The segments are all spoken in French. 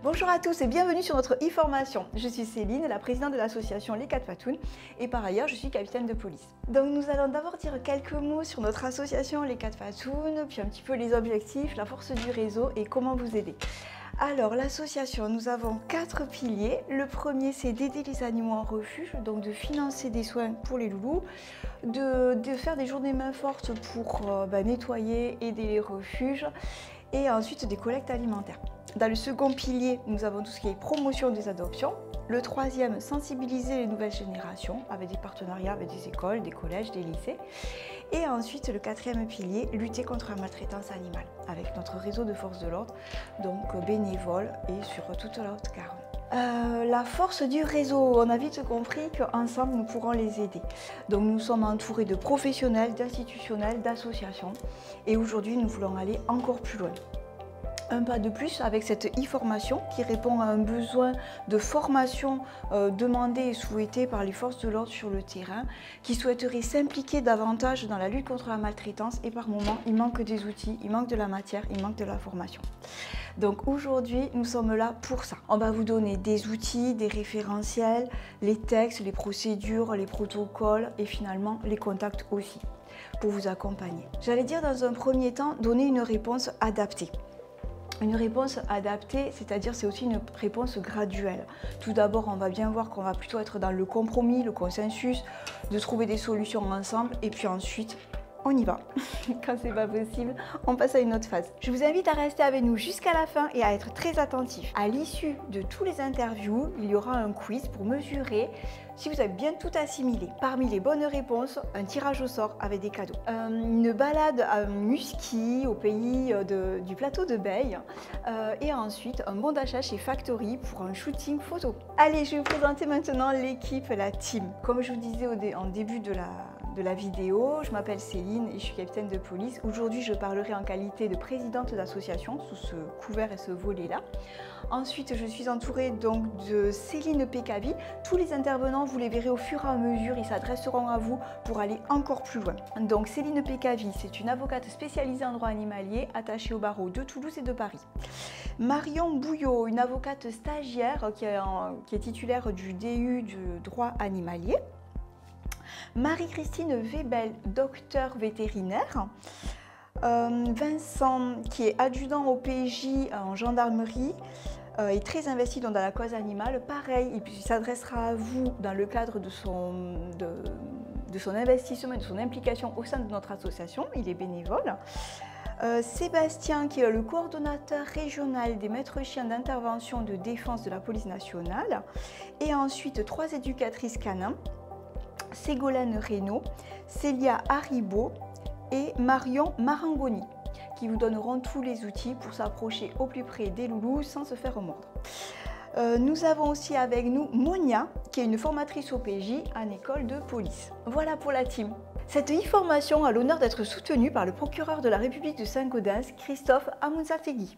Bonjour à tous et bienvenue sur notre e-formation. Je suis Céline, la présidente de l'association Les 4 Patounes et par ailleurs je suis capitaine de police. Donc nous allons d'abord dire quelques mots sur notre association Les 4 Patounes, puis un petit peu les objectifs, la force du réseau et comment vous aider. Alors l'association, nous avons 4 piliers. Le premier, c'est d'aider les animaux en refuge, donc de financer des soins pour les loulous, de faire des journées main fortes pour nettoyer, aider les refuges et ensuite des collectes alimentaires. Dans le second pilier, nous avons tout ce qui est promotion des adoptions. Le troisième, sensibiliser les nouvelles générations avec des partenariats avec des écoles, des collèges, des lycées. Et ensuite, le quatrième pilier, lutter contre la maltraitance animale avec notre réseau de forces de l'ordre, donc bénévoles et sur toute la Haute-Garonne. La force du réseau, on a vite compris qu'ensemble nous pourrons les aider. Donc nous sommes entourés de professionnels, d'institutionnels, d'associations et aujourd'hui nous voulons aller encore plus loin. Un pas de plus avec cette e-formation qui répond à un besoin de formation demandé et souhaité par les forces de l'ordre sur le terrain, qui souhaiteraient s'impliquer davantage dans la lutte contre la maltraitance et par moments il manque des outils, il manque de la matière, il manque de la formation. Donc aujourd'hui nous sommes là pour ça. On va vous donner des outils, des référentiels, les textes, les procédures, les protocoles et finalement les contacts aussi pour vous accompagner. J'allais dire dans un premier temps donner une réponse adaptée. Une réponse adaptée, c'est-à-dire c'est aussi une réponse graduelle. Tout d'abord, on va bien voir qu'on va plutôt être dans le compromis, le consensus, de trouver des solutions ensemble et puis ensuite, on y va. Quand c'est pas possible, on passe à une autre phase. Je vous invite à rester avec nous jusqu'à la fin et à être très attentif. À l'issue de tous les interviews, il y aura un quiz pour mesurer si vous avez bien tout assimilé. Parmi les bonnes réponses, un tirage au sort avec des cadeaux. Une balade à Musky, au pays du plateau de Beille. Et ensuite, un bon d'achat chez Factory pour un shooting photo. Allez, je vais vous présenter maintenant l'équipe, la team. Comme je vous disais en début de la vidéo, je m'appelle Céline et je suis capitaine de police. Aujourd'hui, je parlerai en qualité de présidente d'association sous ce couvert et ce volet-là. Ensuite, je suis entourée donc de Céline Pécavi. Tous les intervenants, vous les verrez au fur et à mesure, ils s'adresseront à vous pour aller encore plus loin. Donc Céline Pécavi, c'est une avocate spécialisée en droit animalier, attachée au barreau de Toulouse et de Paris. Marion Bouillot, une avocate stagiaire qui est titulaire du DU du droit animalier. Marie-Christine Webel, docteur vétérinaire. Vincent, qui est adjudant au PJ en gendarmerie, est très investi dans la cause animale. Pareil, il s'adressera à vous dans le cadre de son investissement et de son implication au sein de notre association. Il est bénévole. Sébastien, qui est le coordonnateur régional des maîtres chiens d'intervention de défense de la police nationale. Et ensuite, 3 éducatrices canins. Ségolène Reynaud, Célia Haribo et Marion Marangoni, qui vous donneront tous les outils pour s'approcher au plus près des loulous sans se faire mordre. Nous avons aussi avec nous Monia, qui est une formatrice au PJ en école de police. Voilà pour la team. Cette e-formation a l'honneur d'être soutenue par le procureur de la République de Saint-Gaudens, Christophe Amounzategui.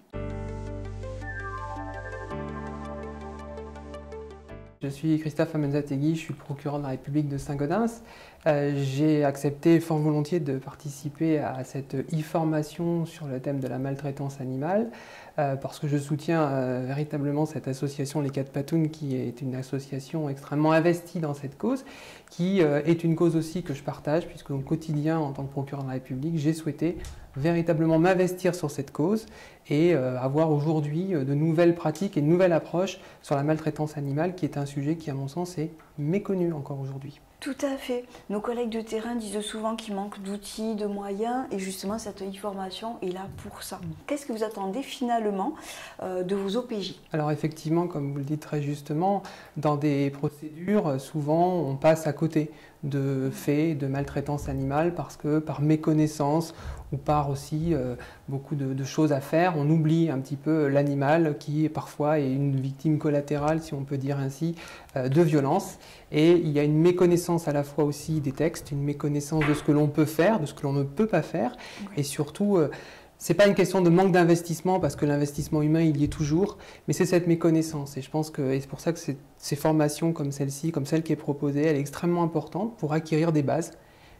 Je suis Christophe Amounzategui, je suis le procureur de la République de Saint-Gaudens. J'ai accepté fort volontiers de participer à cette e-formation sur le thème de la maltraitance animale parce que je soutiens véritablement cette association Les 4 Patounes qui est une association extrêmement investie dans cette cause, qui est une cause aussi que je partage puisque au quotidien en tant que procureur de la République, j'ai souhaité véritablement m'investir sur cette cause et avoir aujourd'hui de nouvelles pratiques et de nouvelles approches sur la maltraitance animale qui est un sujet qui à mon sens est méconnu encore aujourd'hui. Tout à fait. Nos collègues de terrain disent souvent qu'il manque d'outils, de moyens et justement cette e-formation est là pour ça. Qu'est-ce que vous attendez finalement de vos OPJ? Alors effectivement, comme vous le dites très justement, dans des procédures, souvent on passe à côté de faits de maltraitance animale parce que par méconnaissance ou par aussi beaucoup de choses à faire, on oublie un petit peu l'animal qui parfois est une victime collatérale, si on peut dire ainsi, de violence. Et il y a une méconnaissance à la fois aussi des textes, une méconnaissance de ce que l'on peut faire, de ce que l'on ne peut pas faire, et surtout c'est pas une question de manque d'investissement parce que l'investissement humain il y est toujours, mais c'est cette méconnaissance et je pense que c'est pour ça que ces formations comme celle-ci, comme celle qui est proposée, elle est extrêmement importante pour acquérir des bases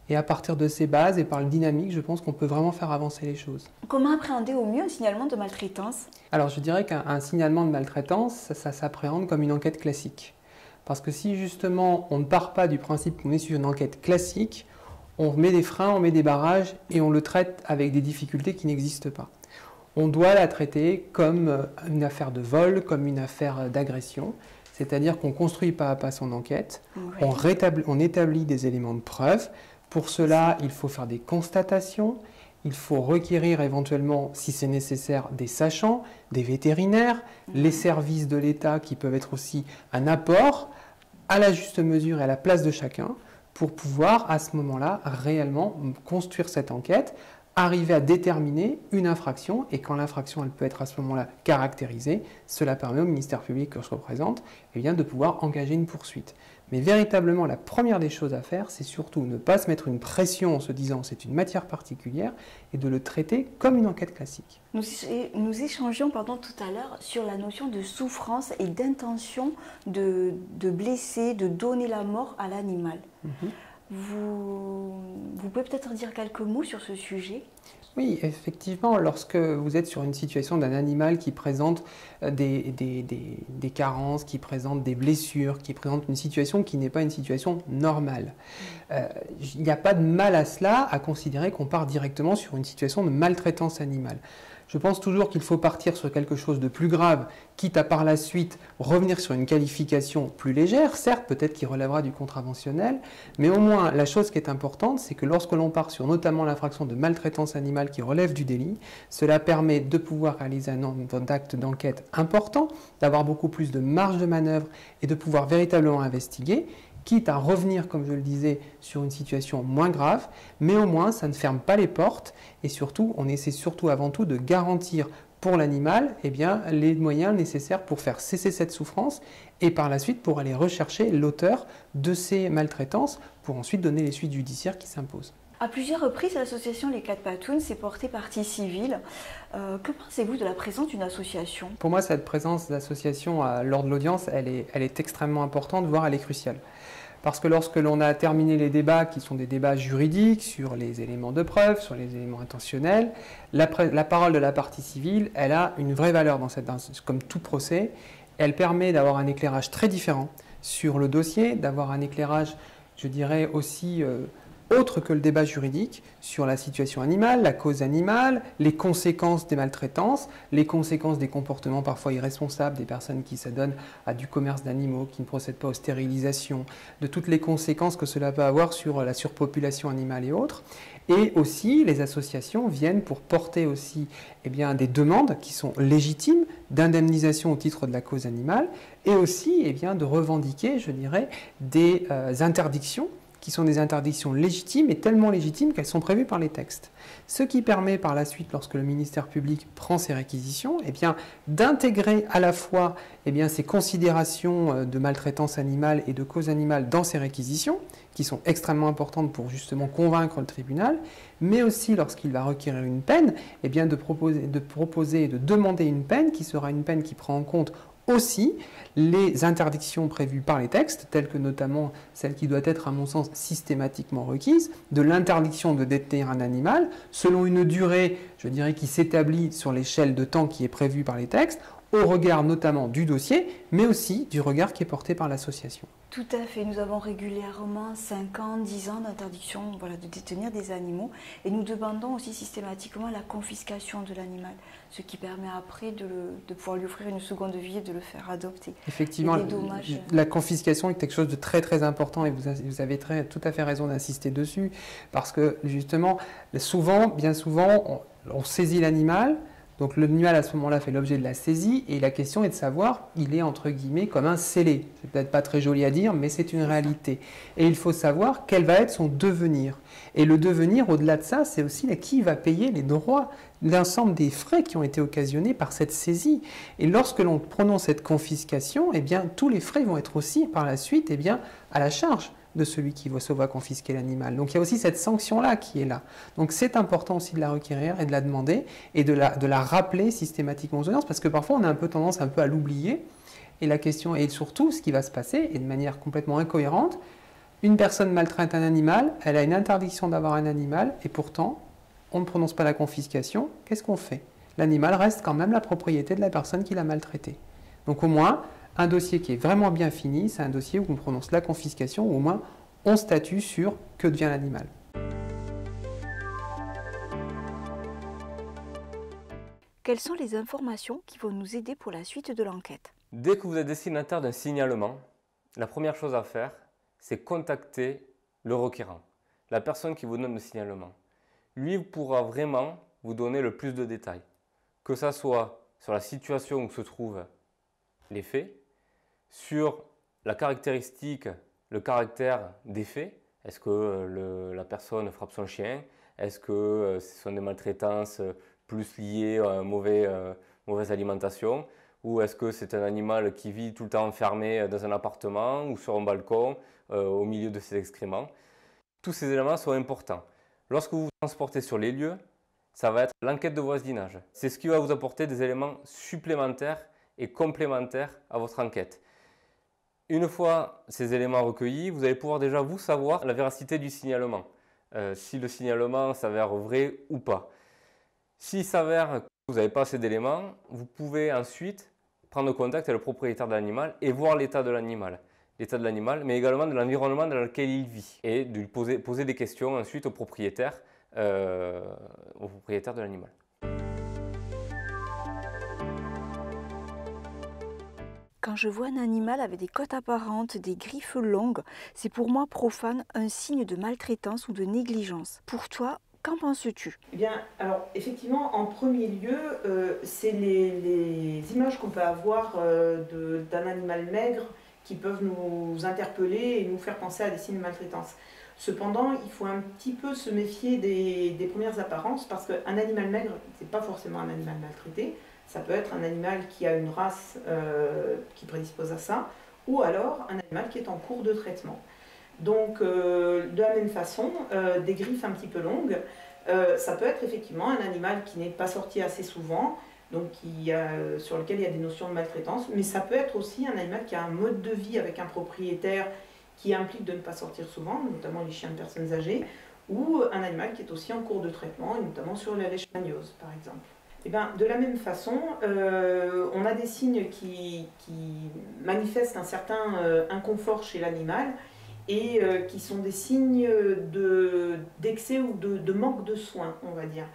Et à partir de ces bases et par le dynamique, je pense qu'on peut vraiment faire avancer les choses. Comment appréhender au mieux un signalement de maltraitance? Alors je dirais qu'un signalement de maltraitance, ça s'appréhende comme une enquête classique. Parce que si justement on ne part pas du principe qu'on est sur une enquête classique, on met des freins, on met des barrages et on le traite avec des difficultés qui n'existent pas. On doit la traiter comme une affaire de vol, comme une affaire d'agression, c'est-à-dire qu'on construit pas à pas son enquête, Oui. on établit des éléments de preuve. Pour cela, il faut faire des constatations, il faut requérir éventuellement, si c'est nécessaire, des sachants, des vétérinaires, les services de l'État qui peuvent être aussi un apport à la juste mesure et à la place de chacun pour pouvoir, à ce moment-là, réellement construire cette enquête, arriver à déterminer une infraction, et quand l'infraction elle peut être à ce moment-là caractérisée, cela permet au ministère public que je représente eh bien, de pouvoir engager une poursuite. Mais véritablement, la première des choses à faire, c'est surtout ne pas se mettre une pression en se disant c'est une matière particulière et de le traiter comme une enquête classique. Nous échangions tout à l'heure sur la notion de souffrance et d'intention de blesser, de donner la mort à l'animal. Vous pouvez peut-être dire quelques mots sur ce sujet? Oui, effectivement, lorsque vous êtes sur une situation d'un animal qui présente des carences, qui présente des blessures, qui présente une situation qui n'est pas une situation normale, il n'y a pas de mal à cela à considérer qu'on part directement sur une situation de maltraitance animale. Je pense toujours qu'il faut partir sur quelque chose de plus grave, quitte à par la suite revenir sur une qualification plus légère, certes peut-être qui relèvera du contraventionnel, mais au moins la chose qui est importante, c'est que lorsque l'on part sur notamment l'infraction de maltraitance animale qui relève du délit, cela permet de pouvoir réaliser un nombre d'actes d'enquête important, d'avoir beaucoup plus de marge de manœuvre et de pouvoir véritablement investiguer, quitte à revenir, comme je le disais, sur une situation moins grave, mais au moins ça ne ferme pas les portes et surtout, on essaie surtout avant tout de garantir pour l'animal les moyens nécessaires pour faire cesser cette souffrance et par la suite pour aller rechercher l'auteur de ces maltraitances pour ensuite donner les suites judiciaires qui s'imposent. À plusieurs reprises, l'association Les Quatre Patounes s'est portée partie civile. Que pensez-vous de la présence d'une association? Pour moi, cette présence d'association lors de l'audience, elle est extrêmement importante, voire elle est cruciale. Parce que lorsque l'on a terminé les débats, qui sont des débats juridiques, sur les éléments de preuve, sur les éléments intentionnels, la parole de la partie civile, elle a une vraie valeur comme tout procès. Elle permet d'avoir un éclairage très différent sur le dossier, d'avoir un éclairage, je dirais, aussi autre que le débat juridique sur la situation animale, la cause animale, les conséquences des maltraitances, les conséquences des comportements parfois irresponsables des personnes qui s'adonnent à du commerce d'animaux, qui ne procèdent pas aux stérilisations, de toutes les conséquences que cela peut avoir sur la surpopulation animale et autres. Et aussi, les associations viennent pour porter aussi des demandes qui sont légitimes d'indemnisation au titre de la cause animale et aussi de revendiquer, je dirais, des interdictions qui sont des interdictions légitimes et tellement légitimes qu'elles sont prévues par les textes. Ce qui permet par la suite, lorsque le ministère public prend ses réquisitions, d'intégrer à la fois ces considérations de maltraitance animale et de cause animale dans ses réquisitions, qui sont extrêmement importantes pour justement convaincre le tribunal, mais aussi lorsqu'il va requérir une peine, de proposer et de demander une peine qui sera une peine qui prend en compte aussi les interdictions prévues par les textes, telles que notamment celle qui doit être, à mon sens, systématiquement requise, de l'interdiction de détenir un animal, selon une durée, je dirais, qui s'établit sur l'échelle de temps qui est prévue par les textes, au regard notamment du dossier, mais aussi du regard qui est porté par l'association. Tout à fait, nous avons régulièrement 5 ans, 10 ans d'interdiction de détenir des animaux et nous demandons aussi systématiquement la confiscation de l'animal, ce qui permet après de pouvoir lui offrir une seconde vie et de le faire adopter. Effectivement, la confiscation est quelque chose de très très important et vous avez tout à fait raison d'insister dessus parce que justement, bien souvent, on saisit l'animal. Donc l'animal à ce moment-là fait l'objet de la saisie et la question est de savoir, il est entre guillemets comme un scellé. C'est peut-être pas très joli à dire, mais c'est une réalité. Et il faut savoir quel va être son devenir. Et le devenir, au-delà de ça, c'est aussi qui va payer les droits, l'ensemble des frais qui ont été occasionnés par cette saisie. Et lorsque l'on prononce cette confiscation, tous les frais vont être aussi par la suite à la charge de celui qui se voit confisquer l'animal. Donc il y a aussi cette sanction-là qui est là. Donc c'est important aussi de la requérir et de la demander et de la rappeler systématiquement aux audiences parce que parfois on a tendance à l'oublier. Et la question est surtout ce qui va se passer et de manière complètement incohérente. Une personne maltraite un animal, elle a une interdiction d'avoir un animal, et pourtant, on ne prononce pas la confiscation. Qu'est-ce qu'on fait? L'animal reste quand même la propriété de la personne qui l'a maltraité. Donc au moins, un dossier qui est vraiment bien fini, c'est un dossier où on prononce la confiscation, ou au moins on statue sur que devient l'animal. Quelles sont les informations qui vont nous aider pour la suite de l'enquête? Dès que vous êtes destinataire d'un signalement, la première chose à faire, c'est contacter le requérant, la personne qui vous donne le signalement. Lui pourra vraiment vous donner le plus de détails, que ce soit sur la situation où se trouvent les faits, sur la caractéristique, le caractère des faits. Est-ce que la personne frappe son chien? Est-ce que ce sont des maltraitances plus liées à une mauvaise alimentation? Ou est-ce que c'est un animal qui vit tout le temps enfermé dans un appartement ou sur un balcon au milieu de ses excréments? Tous ces éléments sont importants. Lorsque vous vous transportez sur les lieux, ça va être l'enquête de voisinage. C'est ce qui va vous apporter des éléments supplémentaires et complémentaires à votre enquête. Une fois ces éléments recueillis, vous allez pouvoir déjà vous savoir la véracité du signalement. Si le signalement s'avère vrai ou pas. S'il s'avère que vous n'avez pas assez d'éléments, vous pouvez ensuite prendre contact avec le propriétaire de l'animal et voir l'état de l'animal. L'état de l'animal, mais également de l'environnement dans lequel il vit. Et de lui poser des questions ensuite au propriétaire de l'animal. Quand je vois un animal avec des côtes apparentes, des griffes longues, c'est pour moi profane un signe de maltraitance ou de négligence. Pour toi, qu'en penses-tu? Eh bien, alors effectivement, en premier lieu, c'est les images qu'on peut avoir d'un animal maigre qui peuvent nous interpeller et nous faire penser à des signes de maltraitance. Cependant, il faut un petit peu se méfier des premières apparences parce qu'un animal maigre, ce n'est pas forcément un animal maltraité. Ça peut être un animal qui a une race qui prédispose à ça, ou alors un animal qui est en cours de traitement. Donc, de la même façon, des griffes un petit peu longues, ça peut être effectivement un animal qui n'est pas sorti assez souvent, donc sur lequel il y a des notions de maltraitance, mais ça peut être aussi un animal qui a un mode de vie avec un propriétaire qui implique de ne pas sortir souvent, notamment les chiens de personnes âgées, ou un animal qui est aussi en cours de traitement, et notamment sur la leishmaniose, par exemple. Et bien, de la même façon, on a des signes qui manifestent un certain inconfort chez l'animal et qui sont des signes d'excès ou de manque de soins, on va dire.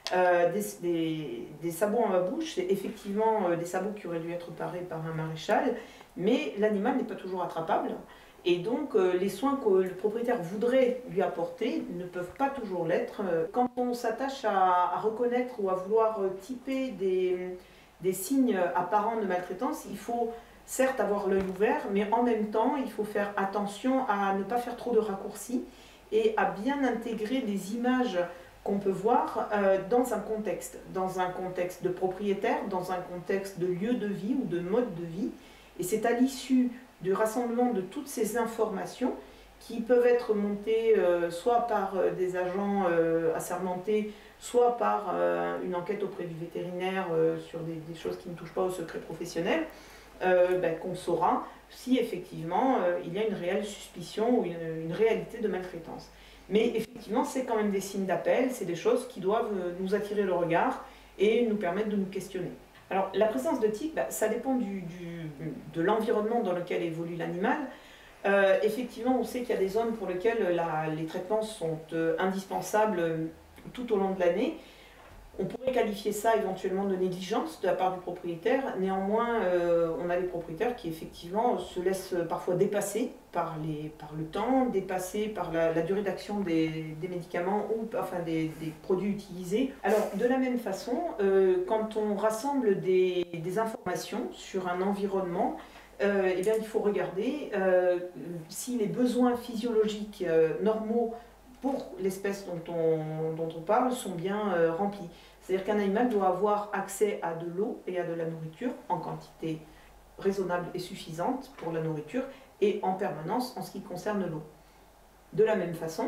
Des sabots en la bouche, c'est effectivement des sabots qui auraient dû être parés par un maréchal, mais l'animal n'est pas toujours attrapable. Et donc, les soins que le propriétaire voudrait lui apporter ne peuvent pas toujours l'être. Quand on s'attache à reconnaître ou à vouloir typer des signes apparents de maltraitance, il faut certes avoir l'œil ouvert, mais en même temps, il faut faire attention à ne pas faire trop de raccourcis et à bien intégrer les images qu'on peut voir dans un contexte de propriétaire, dans un contexte de lieu de vie ou de mode de vie. Et c'est à l'issue du rassemblement de toutes ces informations qui peuvent être montées soit par des agents assermentés, soit par une enquête auprès du vétérinaire sur des choses qui ne touchent pas au secret professionnel, qu'on saura si effectivement il y a une réelle suspicion ou une réalité de maltraitance. Mais effectivement, c'est quand même des signes d'appel, c'est des choses qui doivent nous attirer le regard et nous permettre de nous questionner. Alors, la présence de tiques, ça dépend de l'environnement dans lequel évolue l'animal. Effectivement, on sait qu'il y a des zones pour lesquelles les traitements sont indispensables tout au long de l'année. On pourrait qualifier ça éventuellement de négligence de la part du propriétaire. Néanmoins, on a des propriétaires qui effectivement se laissent parfois dépasser par le temps, dépasser par la durée d'action des médicaments ou enfin des produits utilisés. Alors de la même façon, quand on rassemble des informations sur un environnement, eh bien, il faut regarder si les besoins physiologiques normaux pour l'espèce dont on parle sont bien remplis. C'est-à-dire qu'un animal doit avoir accès à de l'eau et à de la nourriture en quantité raisonnable et suffisante pour la nourriture et en permanence en ce qui concerne l'eau. De la même façon,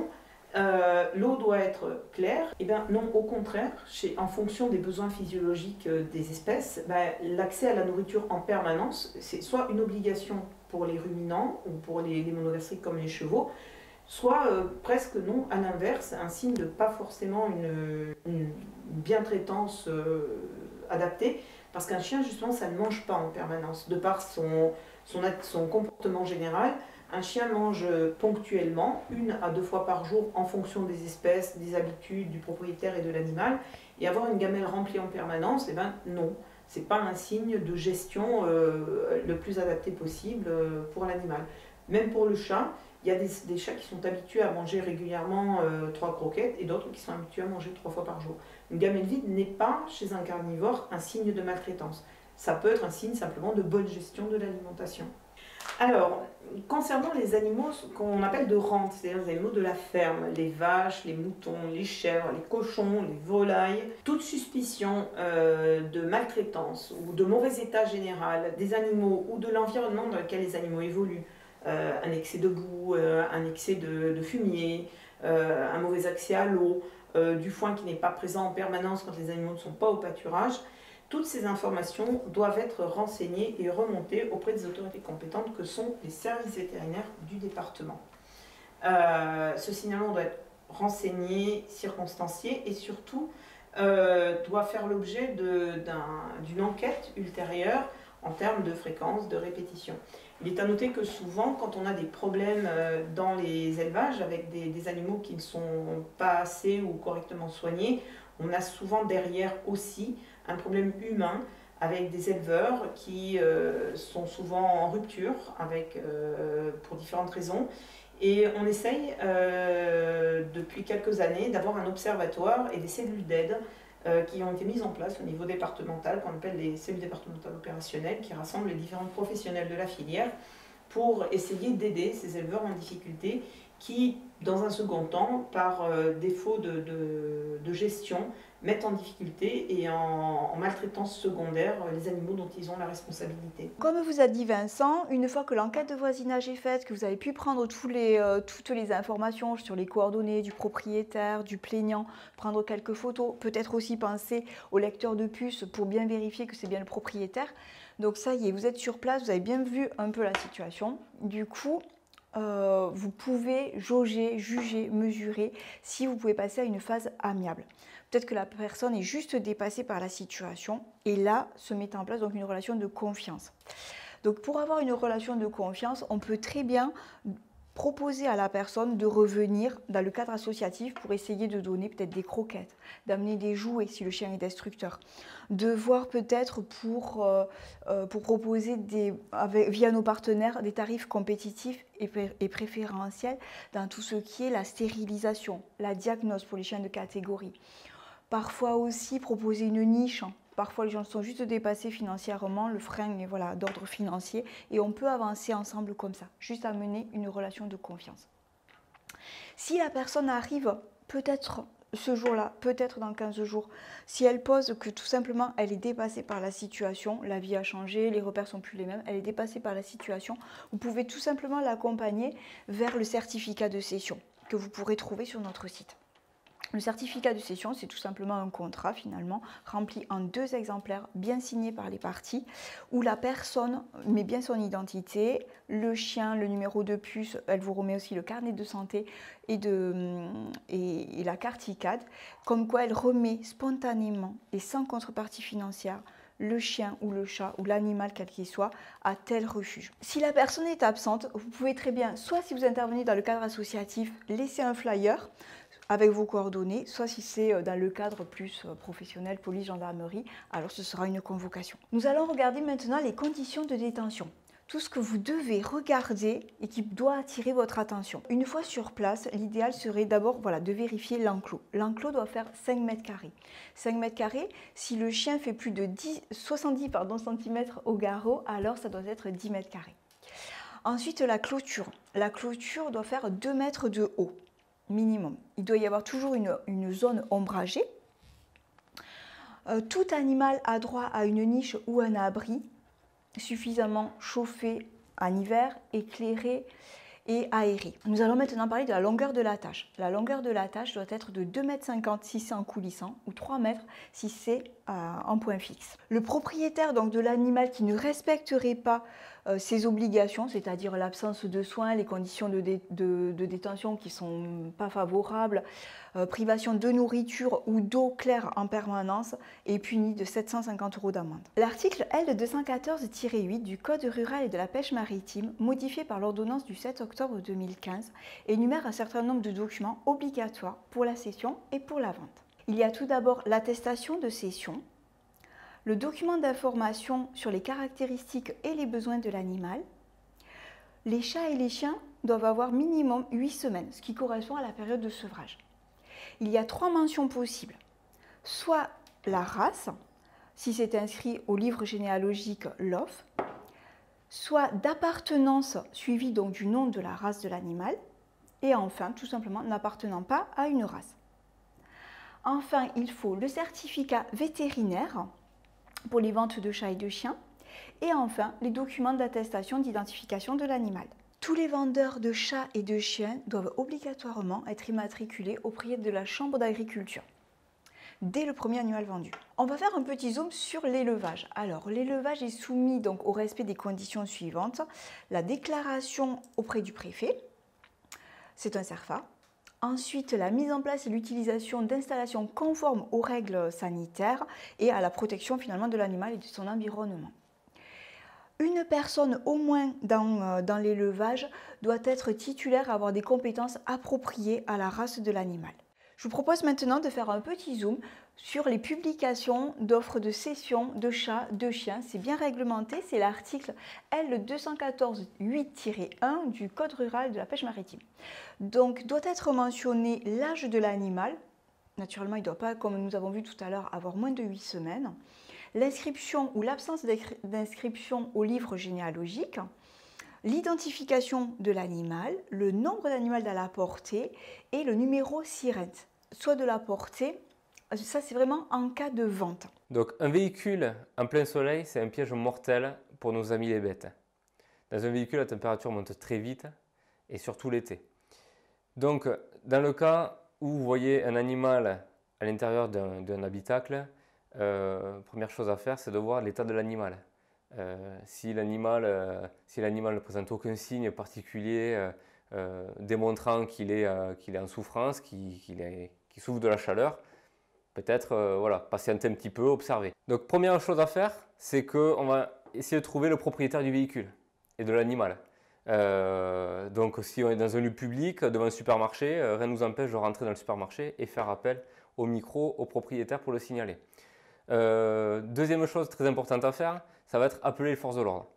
L'eau doit être claire. Eh bien non, au contraire, en fonction des besoins physiologiques des espèces, l'accès à la nourriture en permanence, c'est soit une obligation pour les ruminants ou pour les monogastriques comme les chevaux, soit presque non, à l'inverse, un signe de pas forcément une bientraitance adaptée, parce qu'un chien, justement, ça ne mange pas en permanence, de par son comportement général. Un chien mange ponctuellement, 1 à 2 fois par jour, en fonction des espèces, des habitudes du propriétaire et de l'animal. Et avoir une gamelle remplie en permanence, eh ben non, c'est pas un signe de gestion le plus adapté possible pour l'animal. Même pour le chat, il y a des chats qui sont habitués à manger régulièrement 3 croquettes et d'autres qui sont habitués à manger 3 fois par jour. Une gamelle vide n'est pas, chez un carnivore, un signe de maltraitance. Ça peut être un signe simplement de bonne gestion de l'alimentation. Alors, concernant les animaux qu'on appelle de rente, c'est-à-dire les animaux de la ferme, les vaches, les moutons, les chèvres, les cochons, les volailles, toute suspicion de maltraitance ou de mauvais état général des animaux ou de l'environnement dans lequel les animaux évoluent, un excès de boue, un excès de fumier, un mauvais accès à l'eau, du foin qui n'est pas présent en permanence quand les animaux ne sont pas au pâturage, toutes ces informations doivent être renseignées et remontées auprès des autorités compétentes que sont les services vétérinaires du département. Ce signalement doit être renseigné, circonstancié et surtout doit faire l'objet d'une enquête ultérieure en termes de fréquence, de répétition. Il est à noter que souvent, quand on a des problèmes dans les élevages avec des animaux qui ne sont pas assez ou correctement soignés, on a souvent derrière aussi un problème humain avec des éleveurs qui sont souvent en rupture pour différentes raisons. Et on essaye depuis quelques années d'avoir un observatoire et des cellules d'aide qui ont été mises en place au niveau départemental, qu'on appelle les cellules départementales opérationnelles, qui rassemblent les différents professionnels de la filière pour essayer d'aider ces éleveurs en difficulté qui, dans un second temps, par défaut de gestion, mettent en difficulté et en maltraitance secondaire les animaux dont ils ont la responsabilité. Comme vous a dit Vincent, une fois que l'enquête de voisinage est faite, que vous avez pu prendre toutes les informations sur les coordonnées du propriétaire, du plaignant, prendre quelques photos, peut-être aussi penser au lecteur de puce pour bien vérifier que c'est bien le propriétaire. Donc ça y est, vous êtes sur place, vous avez bien vu un peu la situation. Du coup, vous pouvez jauger, juger, mesurer si vous pouvez passer à une phase amiable. Peut-être que la personne est juste dépassée par la situation et là se met en place donc une relation de confiance. Donc pour avoir une relation de confiance, on peut très bien proposer à la personne de revenir dans le cadre associatif pour essayer de donner peut-être des croquettes, d'amener des jouets si le chien est destructeur, de voir peut-être pour proposer via nos partenaires des tarifs compétitifs et préférentiels dans tout ce qui est la stérilisation, la diagnose pour les chiens de catégorie. Parfois aussi proposer une niche. Parfois les gens sont juste dépassés financièrement, le frein est voilà, d'ordre financier et on peut avancer ensemble comme ça, juste amener une relation de confiance. Si la personne arrive peut-être ce jour-là, peut-être dans 15 jours, si elle pose que tout simplement elle est dépassée par la situation, la vie a changé, les repères sont plus les mêmes, elle est dépassée par la situation, vous pouvez tout simplement l'accompagner vers le certificat de cession que vous pourrez trouver sur notre site. Le certificat de cession, c'est tout simplement un contrat finalement rempli en 2 exemplaires bien signés par les parties où la personne met bien son identité, le chien, le numéro de puce, elle vous remet aussi le carnet de santé et la carte ICAD, comme quoi elle remet spontanément et sans contrepartie financière le chien ou le chat ou l'animal quel qu'il soit à tel refuge. Si la personne est absente, vous pouvez très bien, soit si vous intervenez dans le cadre associatif, laisser un flyer avec vos coordonnées, soit si c'est dans le cadre plus professionnel, police, gendarmerie, alors ce sera une convocation. Nous allons regarder maintenant les conditions de détention. Tout ce que vous devez regarder et qui doit attirer votre attention. Une fois sur place, l'idéal serait d'abord de vérifier l'enclos. L'enclos doit faire 5 mètres carrés. 5 mètres carrés, si le chien fait plus de 70 cm au garrot, alors ça doit être 10 mètres carrés. Ensuite, la clôture. La clôture doit faire 2 mètres de haut. Minimum. Il doit y avoir toujours une zone ombragée. Tout animal a droit à une niche ou un abri suffisamment chauffé en hiver, éclairé et aéré. Nous allons maintenant parler de la longueur de l'attache. La longueur de l'attache doit être de 2,50 m si c'est en coulissant ou 3 m si c'est en point fixe. Le propriétaire donc, de l'animal qui ne respecterait pas ses obligations, c'est-à-dire l'absence de soins, les conditions de détention qui ne sont pas favorables, privation de nourriture ou d'eau claire en permanence, est puni de 750 € d'amende. L'article L214-8 du Code rural et de la pêche maritime, modifié par l'ordonnance du 7 octobre 2015, énumère un certain nombre de documents obligatoires pour la cession et pour la vente. Il y a tout d'abord l'attestation de cession, le document d'information sur les caractéristiques et les besoins de l'animal. Les chats et les chiens doivent avoir minimum 8 semaines, ce qui correspond à la période de sevrage. Il y a 3 mentions possibles, soit la race, si c'est inscrit au livre généalogique LOF, soit d'appartenance suivie donc du nom de la race de l'animal, et enfin, tout simplement, n'appartenant pas à une race. Enfin, il faut le certificat vétérinaire pour les ventes de chats et de chiens, et enfin, les documents d'attestation d'identification de l'animal. Tous les vendeurs de chats et de chiens doivent obligatoirement être immatriculés auprès de la Chambre d'agriculture dès le premier animal vendu. On va faire un petit zoom sur l'élevage. Alors, l'élevage est soumis donc au respect des conditions suivantes. La déclaration auprès du préfet, c'est un CERFA. Ensuite, la mise en place et l'utilisation d'installations conformes aux règles sanitaires et à la protection finalement de l'animal et de son environnement. Une personne au moins dans l'élevage doit être titulaire, avoir des compétences appropriées à la race de l'animal. Je vous propose maintenant de faire un petit zoom sur les publications d'offres de cession de chats, de chiens. C'est bien réglementé, c'est l'article L214-8-1 du Code rural de la pêche maritime. Donc, doit être mentionné l'âge de l'animal. Naturellement, il ne doit pas, comme nous avons vu tout à l'heure, avoir moins de 8 semaines. L'inscription ou l'absence d'inscription au livre généalogique, l'identification de l'animal, le nombre d'animaux à la portée et le numéro SIRENT, soit de la portée. Ça, c'est vraiment en cas de vente. Donc, un véhicule en plein soleil, c'est un piège mortel pour nos amis les bêtes. Dans un véhicule, la température monte très vite et surtout l'été. Donc, dans le cas où vous voyez un animal à l'intérieur d'un habitacle, première chose à faire, c'est de voir l'état de l'animal. Si l'animal ne présente aucun signe particulier démontrant qu'il est en souffrance, qu'il souffre de la chaleur, peut-être voilà, patienter un petit peu, observer. Donc première chose à faire, c'est qu'on va essayer de trouver le propriétaire du véhicule et de l'animal. Donc si on est dans un lieu public, devant un supermarché, rien ne nous empêche de rentrer dans le supermarché et faire appel au micro, au propriétaire pour le signaler. Deuxième chose très importante à faire, ça va être appeler les forces de l'ordre.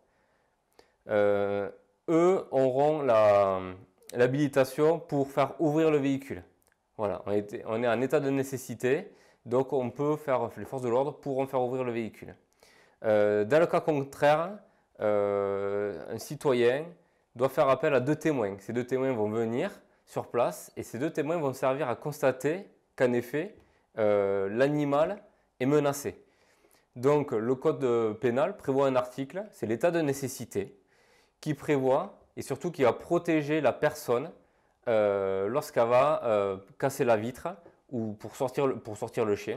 Eux auront l'habilitation pour faire ouvrir le véhicule. Voilà, on est en état de nécessité, donc on peut faire, les forces de l'ordre pourront faire ouvrir le véhicule. Dans le cas contraire, un citoyen doit faire appel à 2 témoins. Ces 2 témoins vont venir sur place et ces 2 témoins vont servir à constater qu'en effet, l'animal est menacé. Donc le code pénal prévoit un article, c'est l'état de nécessité, qui prévoit et surtout qui va protéger la personne lorsqu'elle va casser la vitre ou pour sortir le chien.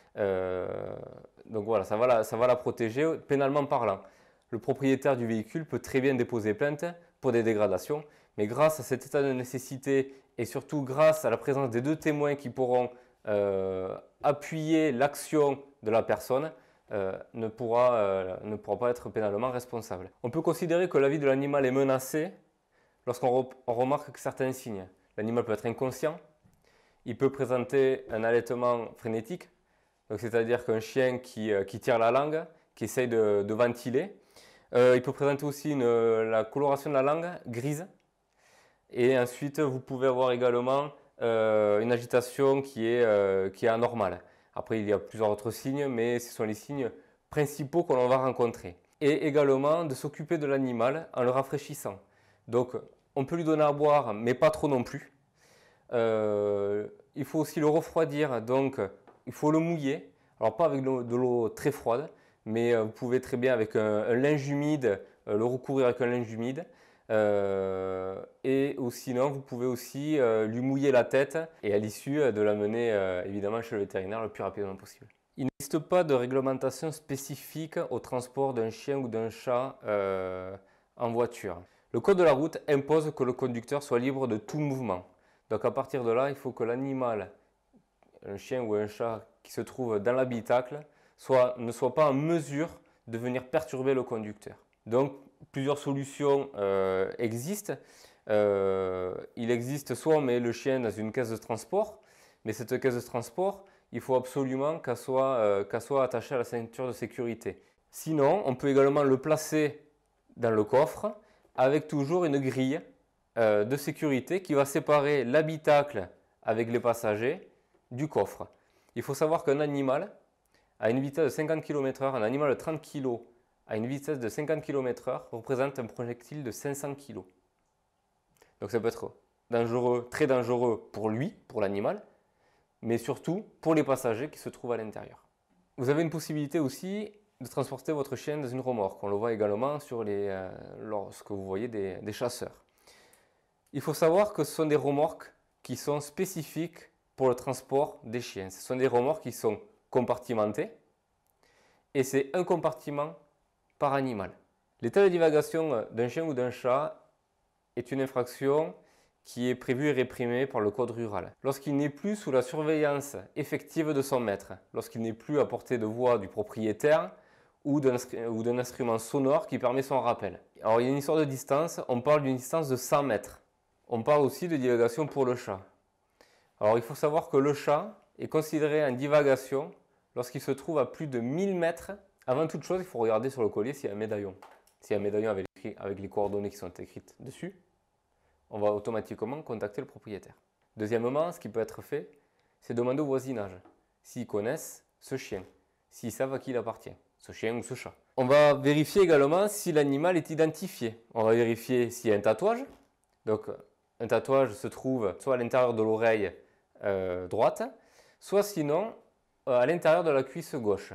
Donc voilà, ça va la protéger pénalement parlant. Le propriétaire du véhicule peut très bien déposer plainte pour des dégradations, mais grâce à cet état de nécessité et surtout grâce à la présence des 2 témoins qui pourront appuyer l'action de la personne, ne pourra pas être pénalement responsable. On peut considérer que la vie de l'animal est menacée lorsqu'on remarque certains signes. L'animal peut être inconscient, il peut présenter un allaitement frénétique, c'est-à-dire qu'un chien qui tire la langue, qui essaye de ventiler. Il peut présenter aussi la coloration de la langue grise. Et ensuite, vous pouvez avoir également une agitation qui est anormale. Après, il y a plusieurs autres signes, mais ce sont les signes principaux que l'on va rencontrer. Et également de s'occuper de l'animal en le rafraîchissant. Donc, on peut lui donner à boire, mais pas trop non plus. Il faut aussi le refroidir, donc il faut le mouiller. Alors, pas avec de l'eau très froide, mais vous pouvez très bien avec un linge humide, le recouvrir avec un linge humide. ou sinon, vous pouvez aussi lui mouiller la tête et à l'issue de l'amener évidemment chez le vétérinaire le plus rapidement possible. Il n'existe pas de réglementation spécifique au transport d'un chien ou d'un chat en voiture. Le code de la route impose que le conducteur soit libre de tout mouvement. Donc à partir de là, il faut que l'animal, un chien ou un chat qui se trouve dans l'habitacle, ne soit pas en mesure de venir perturber le conducteur. Donc plusieurs solutions existent. Il existe soit on met le chien dans une caisse de transport, mais cette caisse de transport, il faut absolument qu'elle soit attachée à la ceinture de sécurité. Sinon, on peut également le placer dans le coffre avec toujours une grille de sécurité qui va séparer l'habitacle avec les passagers du coffre. Il faut savoir qu'un animal à une vitesse de 50 km/h, un animal de 30 kg à une vitesse de 50 km/h représente un projectile de 500 kg. Donc ça peut être dangereux, très dangereux pour lui, pour l'animal, mais surtout pour les passagers qui se trouvent à l'intérieur. Vous avez une possibilité aussi de transporter votre chien dans une remorque. On le voit également lorsque vous voyez des chasseurs. Il faut savoir que ce sont des remorques qui sont spécifiques pour le transport des chiens. Ce sont des remorques qui sont compartimentées et c'est un compartiment par animal. L'état de divagation d'un chien ou d'un chat est une infraction qui est prévu et réprimé par le code rural. Lorsqu'il n'est plus sous la surveillance effective de son maître, lorsqu'il n'est plus à portée de voix du propriétaire ou d'un instrument sonore qui permet son rappel. Alors il y a une histoire de distance, on parle d'une distance de 100 mètres. On parle aussi de divagation pour le chat. Alors il faut savoir que le chat est considéré en divagation lorsqu'il se trouve à plus de 1000 mètres. Avant toute chose, il faut regarder sur le collier s'il y a un médaillon. S'il y a un médaillon avec les coordonnées qui sont écrites dessus, on va automatiquement contacter le propriétaire. Deuxièmement, ce qui peut être fait, c'est demander au voisinage s'ils connaissent ce chien, s'ils savent à qui il appartient, ce chien ou ce chat. On va vérifier également si l'animal est identifié. On va vérifier s'il y a un tatouage. Donc, un tatouage se trouve soit à l'intérieur de l'oreille droite, soit sinon à l'intérieur de la cuisse gauche.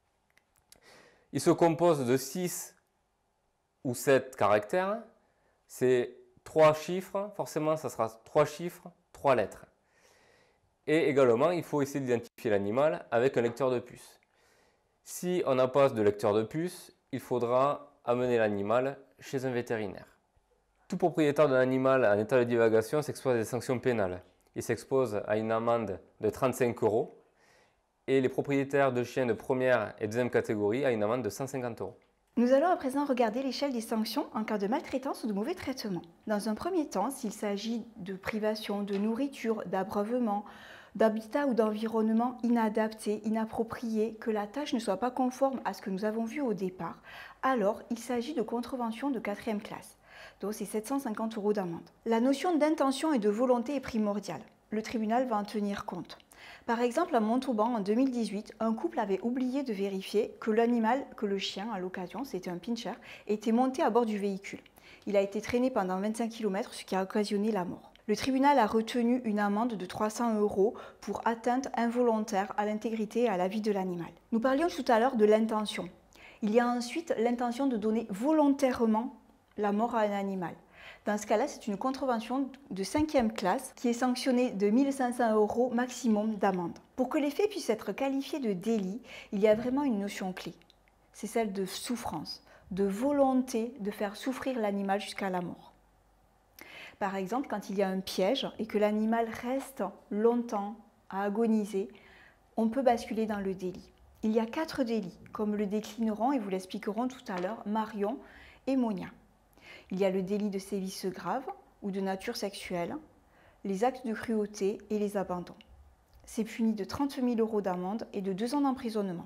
Il se compose de 6 ou 7 caractères. C'est 3 chiffres, forcément ça sera 3 chiffres, 3 lettres. Et également, il faut essayer d'identifier l'animal avec un lecteur de puce. Si on n'a pas de lecteur de puce, il faudra amener l'animal chez un vétérinaire. Tout propriétaire d'un animal en état de divagation s'expose à des sanctions pénales. Il s'expose à une amende de 35 € et les propriétaires de chiens de première et deuxième catégorie à une amende de 150 €. Nous allons à présent regarder l'échelle des sanctions en cas de maltraitance ou de mauvais traitement. Dans un premier temps, s'il s'agit de privation de nourriture, d'abreuvement, d'habitat ou d'environnement inadapté, inapproprié, que la tâche ne soit pas conforme à ce que nous avons vu au départ, alors il s'agit de contravention de 4e classe. Donc c'est 750 € d'amende. La notion d'intention et de volonté est primordiale. Le tribunal va en tenir compte. Par exemple, à Montauban, en 2018, un couple avait oublié de vérifier que l'animal, que le chien, à l'occasion, c'était un pinscher, était monté à bord du véhicule. Il a été traîné pendant 25 km, ce qui a occasionné la mort. Le tribunal a retenu une amende de 300 € pour atteinte involontaire à l'intégrité et à la vie de l'animal. Nous parlions tout à l'heure de l'intention. Il y a ensuite l'intention de donner volontairement la mort à un animal. Dans ce cas-là, c'est une contravention de 5e classe qui est sanctionnée de 1 500 € maximum d'amende. Pour que les faits puissent être qualifiés de délit, il y a vraiment une notion clé. C'est celle de souffrance, de volonté de faire souffrir l'animal jusqu'à la mort. Par exemple, quand il y a un piège et que l'animal reste longtemps à agoniser, on peut basculer dans le délit. Il y a 4 délits, comme le déclineront et vous l'expliqueront tout à l'heure Marion et Monia. Il y a le délit de sévices graves ou de nature sexuelle, les actes de cruauté et les abandons. C'est puni de 30 000 € d'amende et de 2 ans d'emprisonnement.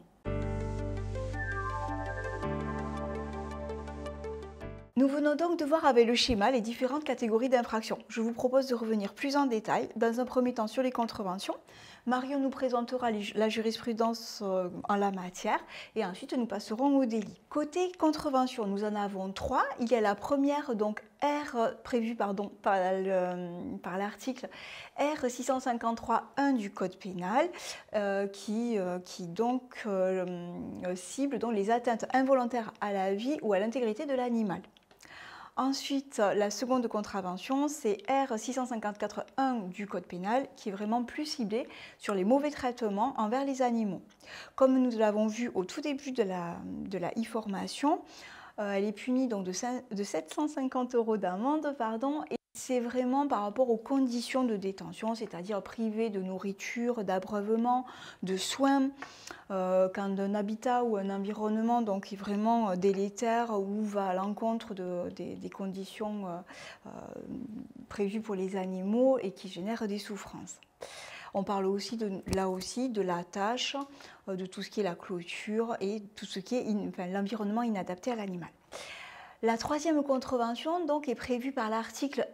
Nous venons donc de voir avec le schéma les différentes catégories d'infractions. Je vous propose de revenir plus en détail, dans un premier temps sur les contraventions. Marion nous présentera la jurisprudence en la matière et ensuite nous passerons au délit. Côté contravention, nous en avons 3. Il y a la première, donc prévue par l'article R653-1 du Code pénal qui donc cible donc les atteintes involontaires à la vie ou à l'intégrité de l'animal. Ensuite, la seconde contravention, c'est R654.1 du Code pénal, qui est vraiment plus ciblée sur les mauvais traitements envers les animaux. Comme nous l'avons vu au tout début de la e-formation, elle est punie donc de 750 € d'amende, et c'est vraiment par rapport aux conditions de détention, c'est-à-dire privée de nourriture, d'abreuvement, de soins, quand un habitat ou un environnement donc, est vraiment délétère ou va à l'encontre des conditions prévues pour les animaux et qui génèrent des souffrances. On parle aussi là aussi de la tâche, de tout ce qui est la clôture et tout ce qui est l'environnement inadapté à l'animal. La troisième contravention donc, est prévue par l'article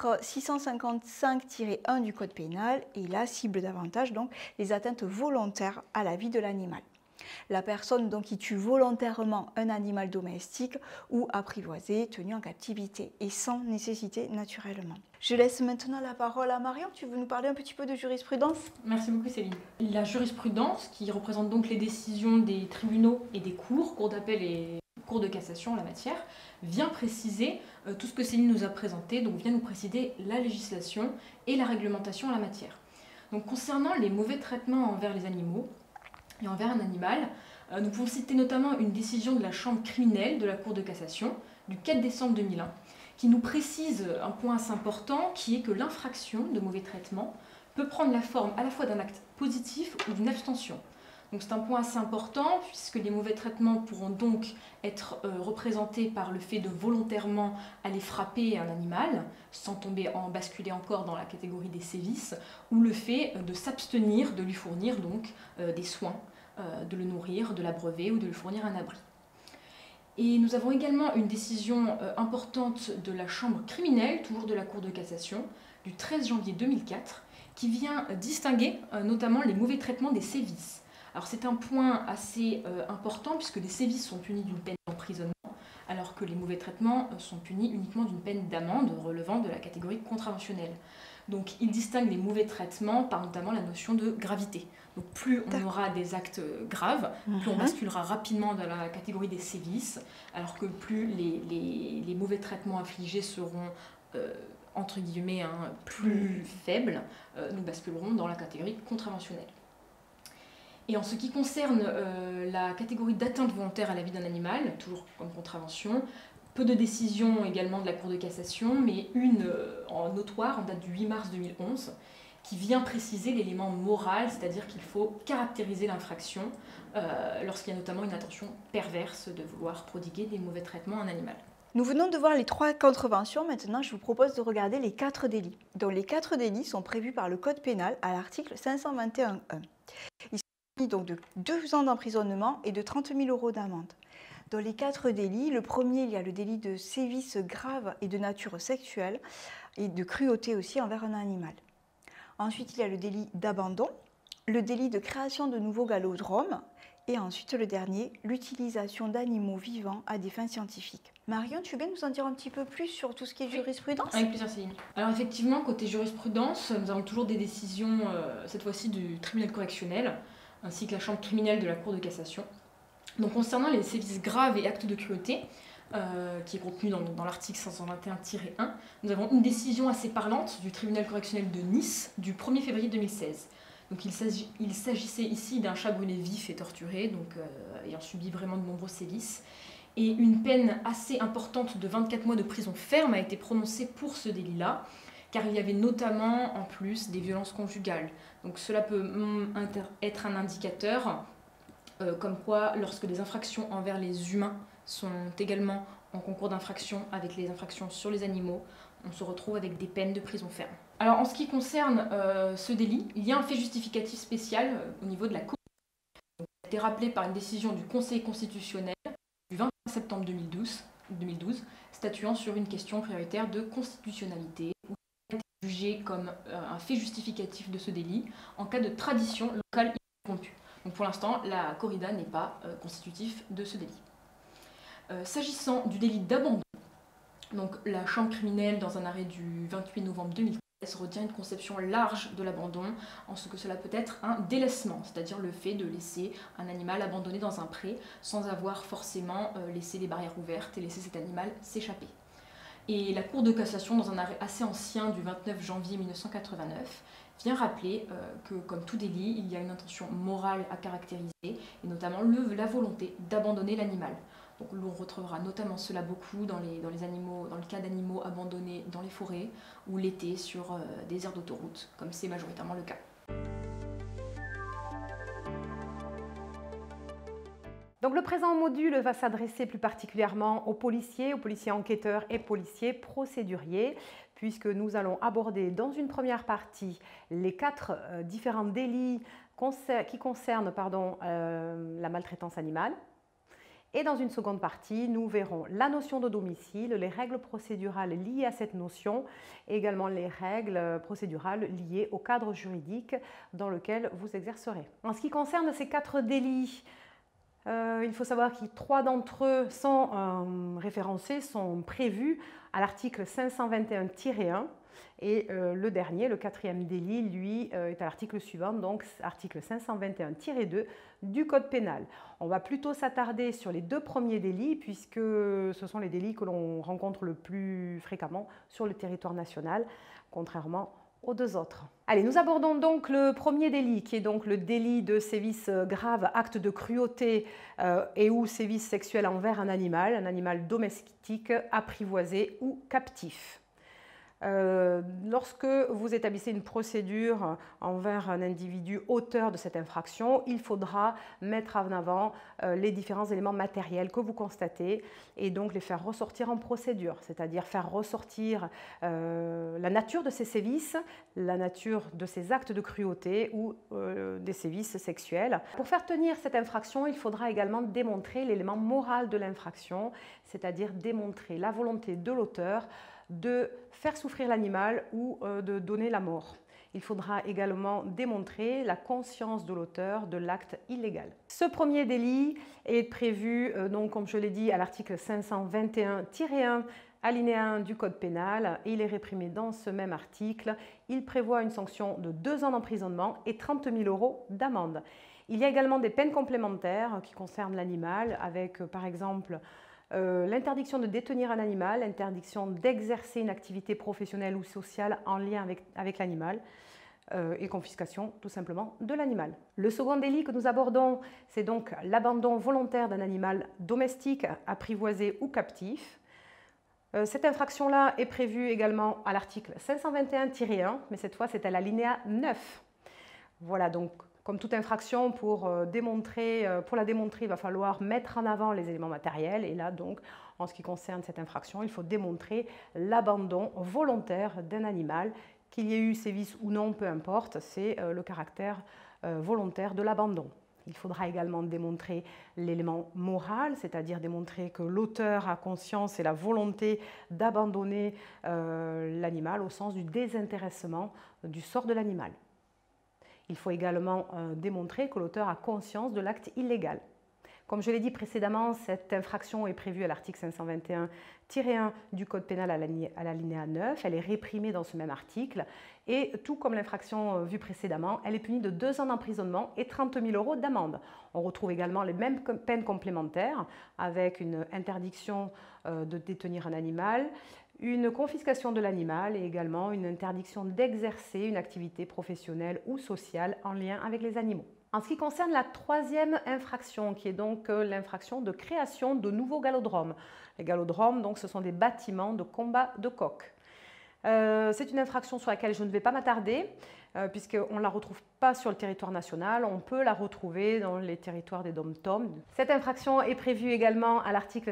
R655-1 du Code pénal et là cible davantage donc, les atteintes volontaires à la vie de l'animal. La personne donc, qui tue volontairement un animal domestique ou apprivoisé, tenu en captivité et sans nécessité naturellement. Je laisse maintenant la parole à Marion. Tu veux nous parler un petit peu de jurisprudence? Merci beaucoup Céline. La jurisprudence, qui représente donc les décisions des tribunaux et des cours d'appel et cours de cassation en la matière, vient préciser tout ce que Céline nous a présenté, donc vient nous préciser la législation et la réglementation en la matière. Donc concernant les mauvais traitements envers les animaux et envers un animal, nous pouvons citer notamment une décision de la chambre criminelle de la Cour de cassation du 4 décembre 2001 qui nous précise un point assez important qui est que l'infraction de mauvais traitement peut prendre la forme à la fois d'un acte positif ou d'une abstention. Donc c'est un point assez important puisque les mauvais traitements pourront donc être représentés par le fait de volontairement aller frapper un animal sans basculer encore dans la catégorie des sévices ou le fait de s'abstenir de lui fournir donc des soins, de le nourrir, de l'abreuver ou de lui fournir un abri. Et nous avons également une décision importante de la chambre criminelle, toujours de la Cour de cassation, du 13 janvier 2004, qui vient distinguer notamment les mauvais traitements des sévices. Alors c'est un point assez important puisque les sévices sont punis d'une peine d'emprisonnement alors que les mauvais traitements sont punis uniquement d'une peine d'amende relevant de la catégorie contraventionnelle. Donc il distingue les mauvais traitements par notamment la notion de gravité. Donc plus on aura des actes graves, plus on basculera rapidement dans la catégorie des sévices, alors que plus les mauvais traitements infligés seront entre guillemets plus faibles, nous basculerons dans la catégorie contraventionnelle. Et en ce qui concerne la catégorie d'atteinte volontaire à la vie d'un animal, toujours comme contravention, peu de décisions également de la Cour de cassation, mais une en notoire en date du 8 mars 2011, qui vient préciser l'élément moral, c'est-à-dire qu'il faut caractériser l'infraction lorsqu'il y a notamment une intention perverse de vouloir prodiguer des mauvais traitements à un animal. Nous venons de voir les 3 contraventions, maintenant je vous propose de regarder les 4 délits. Donc les 4 délits sont prévus par le Code pénal à l'article 521.1. Ils sont donc de 2 ans d'emprisonnement et de 30 000 € d'amende. Dans les 4 délits, le premier, il y a le délit de sévices graves et de nature sexuelle et de cruauté aussi envers un animal. Ensuite, il y a le délit d'abandon, le délit de création de nouveaux galodromes et ensuite le dernier, l'utilisation d'animaux vivants à des fins scientifiques. Marion, tu veux nous en dire un petit peu plus sur tout ce qui est jurisprudence? Avec plaisir Céline. Alors effectivement, côté jurisprudence, nous avons toujours des décisions, cette fois-ci du tribunal correctionnel, ainsi que la chambre criminelle de la Cour de cassation. Donc concernant les sévices graves et actes de cruauté, qui est contenu dans l'article 521-1, nous avons une décision assez parlante du tribunal correctionnel de Nice du 1er février 2016. Donc il s'agissait ici d'un chat brûlé vif et torturé, donc ayant subi vraiment de nombreux sévices. Et une peine assez importante de 24 mois de prison ferme a été prononcée pour ce délit-là, car il y avait notamment en plus des violences conjugales. Donc cela peut être un indicateur comme quoi lorsque des infractions envers les humains sont également en concours d'infraction avec les infractions sur les animaux, on se retrouve avec des peines de prison ferme. Alors en ce qui concerne ce délit, il y a un fait justificatif spécial au niveau de la Cour. Il a été rappelé par une décision du Conseil constitutionnel du 20 septembre 2012, statuant sur une question prioritaire de constitutionnalité, où il a été jugé comme un fait justificatif de ce délit en cas de tradition locale interrompue. Donc pour l'instant, la corrida n'est pas constitutif de ce délit. S'agissant du délit d'abandon, donc la chambre criminelle, dans un arrêt du 28 novembre 2013, retient une conception large de l'abandon, en ce que cela peut être un délaissement, c'est-à-dire le fait de laisser un animal abandonné dans un pré sans avoir forcément laissé les barrières ouvertes et laisser cet animal s'échapper. Et la Cour de cassation, dans un arrêt assez ancien du 29 janvier 1989, vient rappeler que, comme tout délit, il y a une intention morale à caractériser, et notamment la volonté d'abandonner l'animal. Donc l'on retrouvera notamment cela beaucoup dans le cas d'animaux abandonnés dans les forêts ou l'été sur des aires d'autoroute, comme c'est majoritairement le cas. Donc le présent module va s'adresser plus particulièrement aux policiers enquêteurs et policiers procéduriers, puisque nous allons aborder dans une première partie les 4 différents délits qui concernent la maltraitance animale. Et dans une seconde partie, nous verrons la notion de domicile, les règles procédurales liées à cette notion, et également les règles procédurales liées au cadre juridique dans lequel vous exercerez. En ce qui concerne ces 4 délits, il faut savoir que 3 d'entre eux sont référencés, sont prévus à l'article 521-1 et le dernier, le 4e délit, lui, est à l'article suivant, donc article 521-2 du Code pénal. On va plutôt s'attarder sur les 2 premiers délits puisque ce sont les délits que l'on rencontre le plus fréquemment sur le territoire national, contrairement aux 2 autres. Allez, nous abordons donc le premier délit, qui est donc le délit de sévices graves, acte de cruauté et ou sévices sexuels envers un animal domestique, apprivoisé ou captif. Lorsque vous établissez une procédure envers un individu auteur de cette infraction, il faudra mettre en avant les différents éléments matériels que vous constatez et donc les faire ressortir en procédure, c'est-à-dire faire ressortir la nature de ces sévices, la nature de ces actes de cruauté ou des sévices sexuels. Pour faire tenir cette infraction, il faudra également démontrer l'élément moral de l'infraction, c'est-à-dire démontrer la volonté de l'auteur de faire souffrir l'animal ou de donner la mort. Il faudra également démontrer la conscience de l'auteur de l'acte illégal. Ce premier délit est prévu, donc, comme je l'ai dit, à l'article 521-1, alinéa 1 du Code pénal, et il est réprimé dans ce même article. Il prévoit une sanction de 2 ans d'emprisonnement et 30 000 € d'amende. Il y a également des peines complémentaires qui concernent l'animal, avec par exemple l'interdiction de détenir un animal, l'interdiction d'exercer une activité professionnelle ou sociale en lien avec l'animal et confiscation tout simplement de l'animal. Le second délit que nous abordons, c'est donc l'abandon volontaire d'un animal domestique, apprivoisé ou captif. Cette infraction-là est prévue également à l'article 521-1, mais cette fois c'est à l'alinéa 9. Voilà, donc comme toute infraction, pour la démontrer, il va falloir mettre en avant les éléments matériels. Et là, donc, en ce qui concerne cette infraction, il faut démontrer l'abandon volontaire d'un animal. Qu'il y ait eu sévices ou non, peu importe, c'est le caractère volontaire de l'abandon. Il faudra également démontrer l'élément moral, c'est-à-dire démontrer que l'auteur a conscience et la volonté d'abandonner l'animal au sens du désintéressement du sort de l'animal. Il faut également démontrer que l'auteur a conscience de l'acte illégal. Comme je l'ai dit précédemment, cette infraction est prévue à l'article 521-1 du Code pénal à l'alinéa 9. Elle est réprimée dans ce même article. Et tout comme l'infraction vue précédemment, elle est punie de 2 ans d'emprisonnement et 30 000 € d'amende. On retrouve également les mêmes peines complémentaires avec une interdiction de détenir un animal, une confiscation de l'animal et également une interdiction d'exercer une activité professionnelle ou sociale en lien avec les animaux. En ce qui concerne la 3e infraction, qui est donc l'infraction de création de nouveaux galodromes. Les galodromes, donc, ce sont des bâtiments de combat de coqs. C'est une infraction sur laquelle je ne vais pas m'attarder, puisqu'on ne la retrouve pas sur le territoire national, on peut la retrouver dans les territoires des DOM-TOM. Cette infraction est prévue également à l'article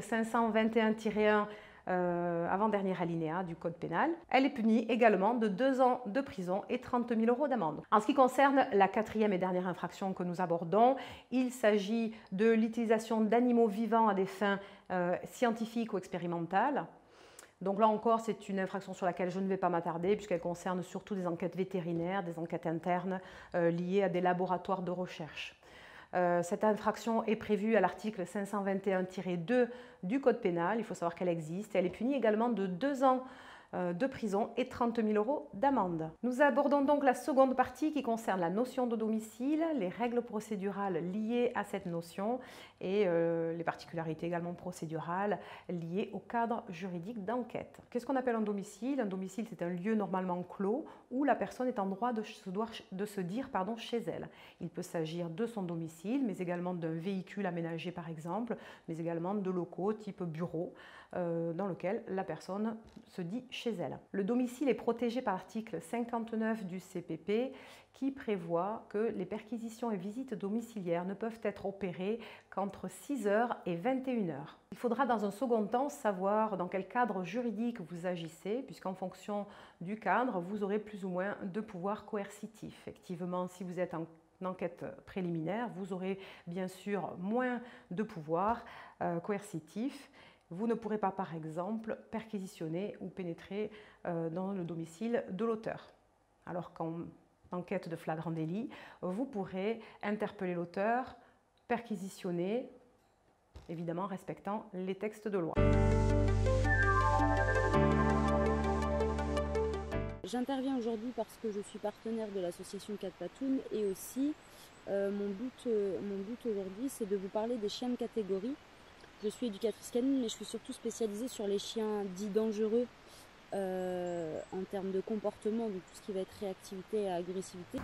521-1 avant-dernier alinéa du Code pénal. Elle est punie également de 2 ans de prison et 30 000 € d'amende. En ce qui concerne la 4e et dernière infraction que nous abordons, il s'agit de l'utilisation d'animaux vivants à des fins scientifiques ou expérimentales. Donc là encore, c'est une infraction sur laquelle je ne vais pas m'attarder puisqu'elle concerne surtout des enquêtes vétérinaires, des enquêtes internes liées à des laboratoires de recherche. Cette infraction est prévue à l'article 521-2 du Code pénal. Il faut savoir qu'elle existe. Elle est punie également de 2 ans de prison et 30 000 € d'amende. Nous abordons donc la seconde partie qui concerne la notion de domicile, les règles procédurales liées à cette notion et les particularités également procédurales liées au cadre juridique d'enquête. Qu'est-ce qu'on appelle un domicile? Un domicile, c'est un lieu normalement clos où la personne est en droit de se dire chez elle. Il peut s'agir de son domicile, mais également d'un véhicule aménagé par exemple, mais également de locaux type bureau dans lequel la personne se dit chez elle. Le domicile est protégé par l'article 59 du CPP qui prévoit que les perquisitions et visites domiciliaires ne peuvent être opérées qu'entre 6 h et 21 h. Il faudra dans un second temps savoir dans quel cadre juridique vous agissez, puisqu'en fonction du cadre, vous aurez plus ou moins de pouvoir coercitif. Effectivement, si vous êtes en enquête préliminaire, vous aurez bien sûr moins de pouvoir coercitif. Vous ne pourrez pas, par exemple, perquisitionner ou pénétrer dans le domicile de l'auteur. Alors qu'en enquête de flagrant délit, vous pourrez interpeller l'auteur, perquisitionner, évidemment respectant les textes de loi. J'interviens aujourd'hui parce que je suis partenaire de l'association Cat Patoun et aussi mon but aujourd'hui c'est de vous parler des chiens de catégorie. Je suis éducatrice canine mais je suis surtout spécialisée sur les chiens dits dangereux en termes de comportement, donc tout ce qui va être réactivité et agressivité.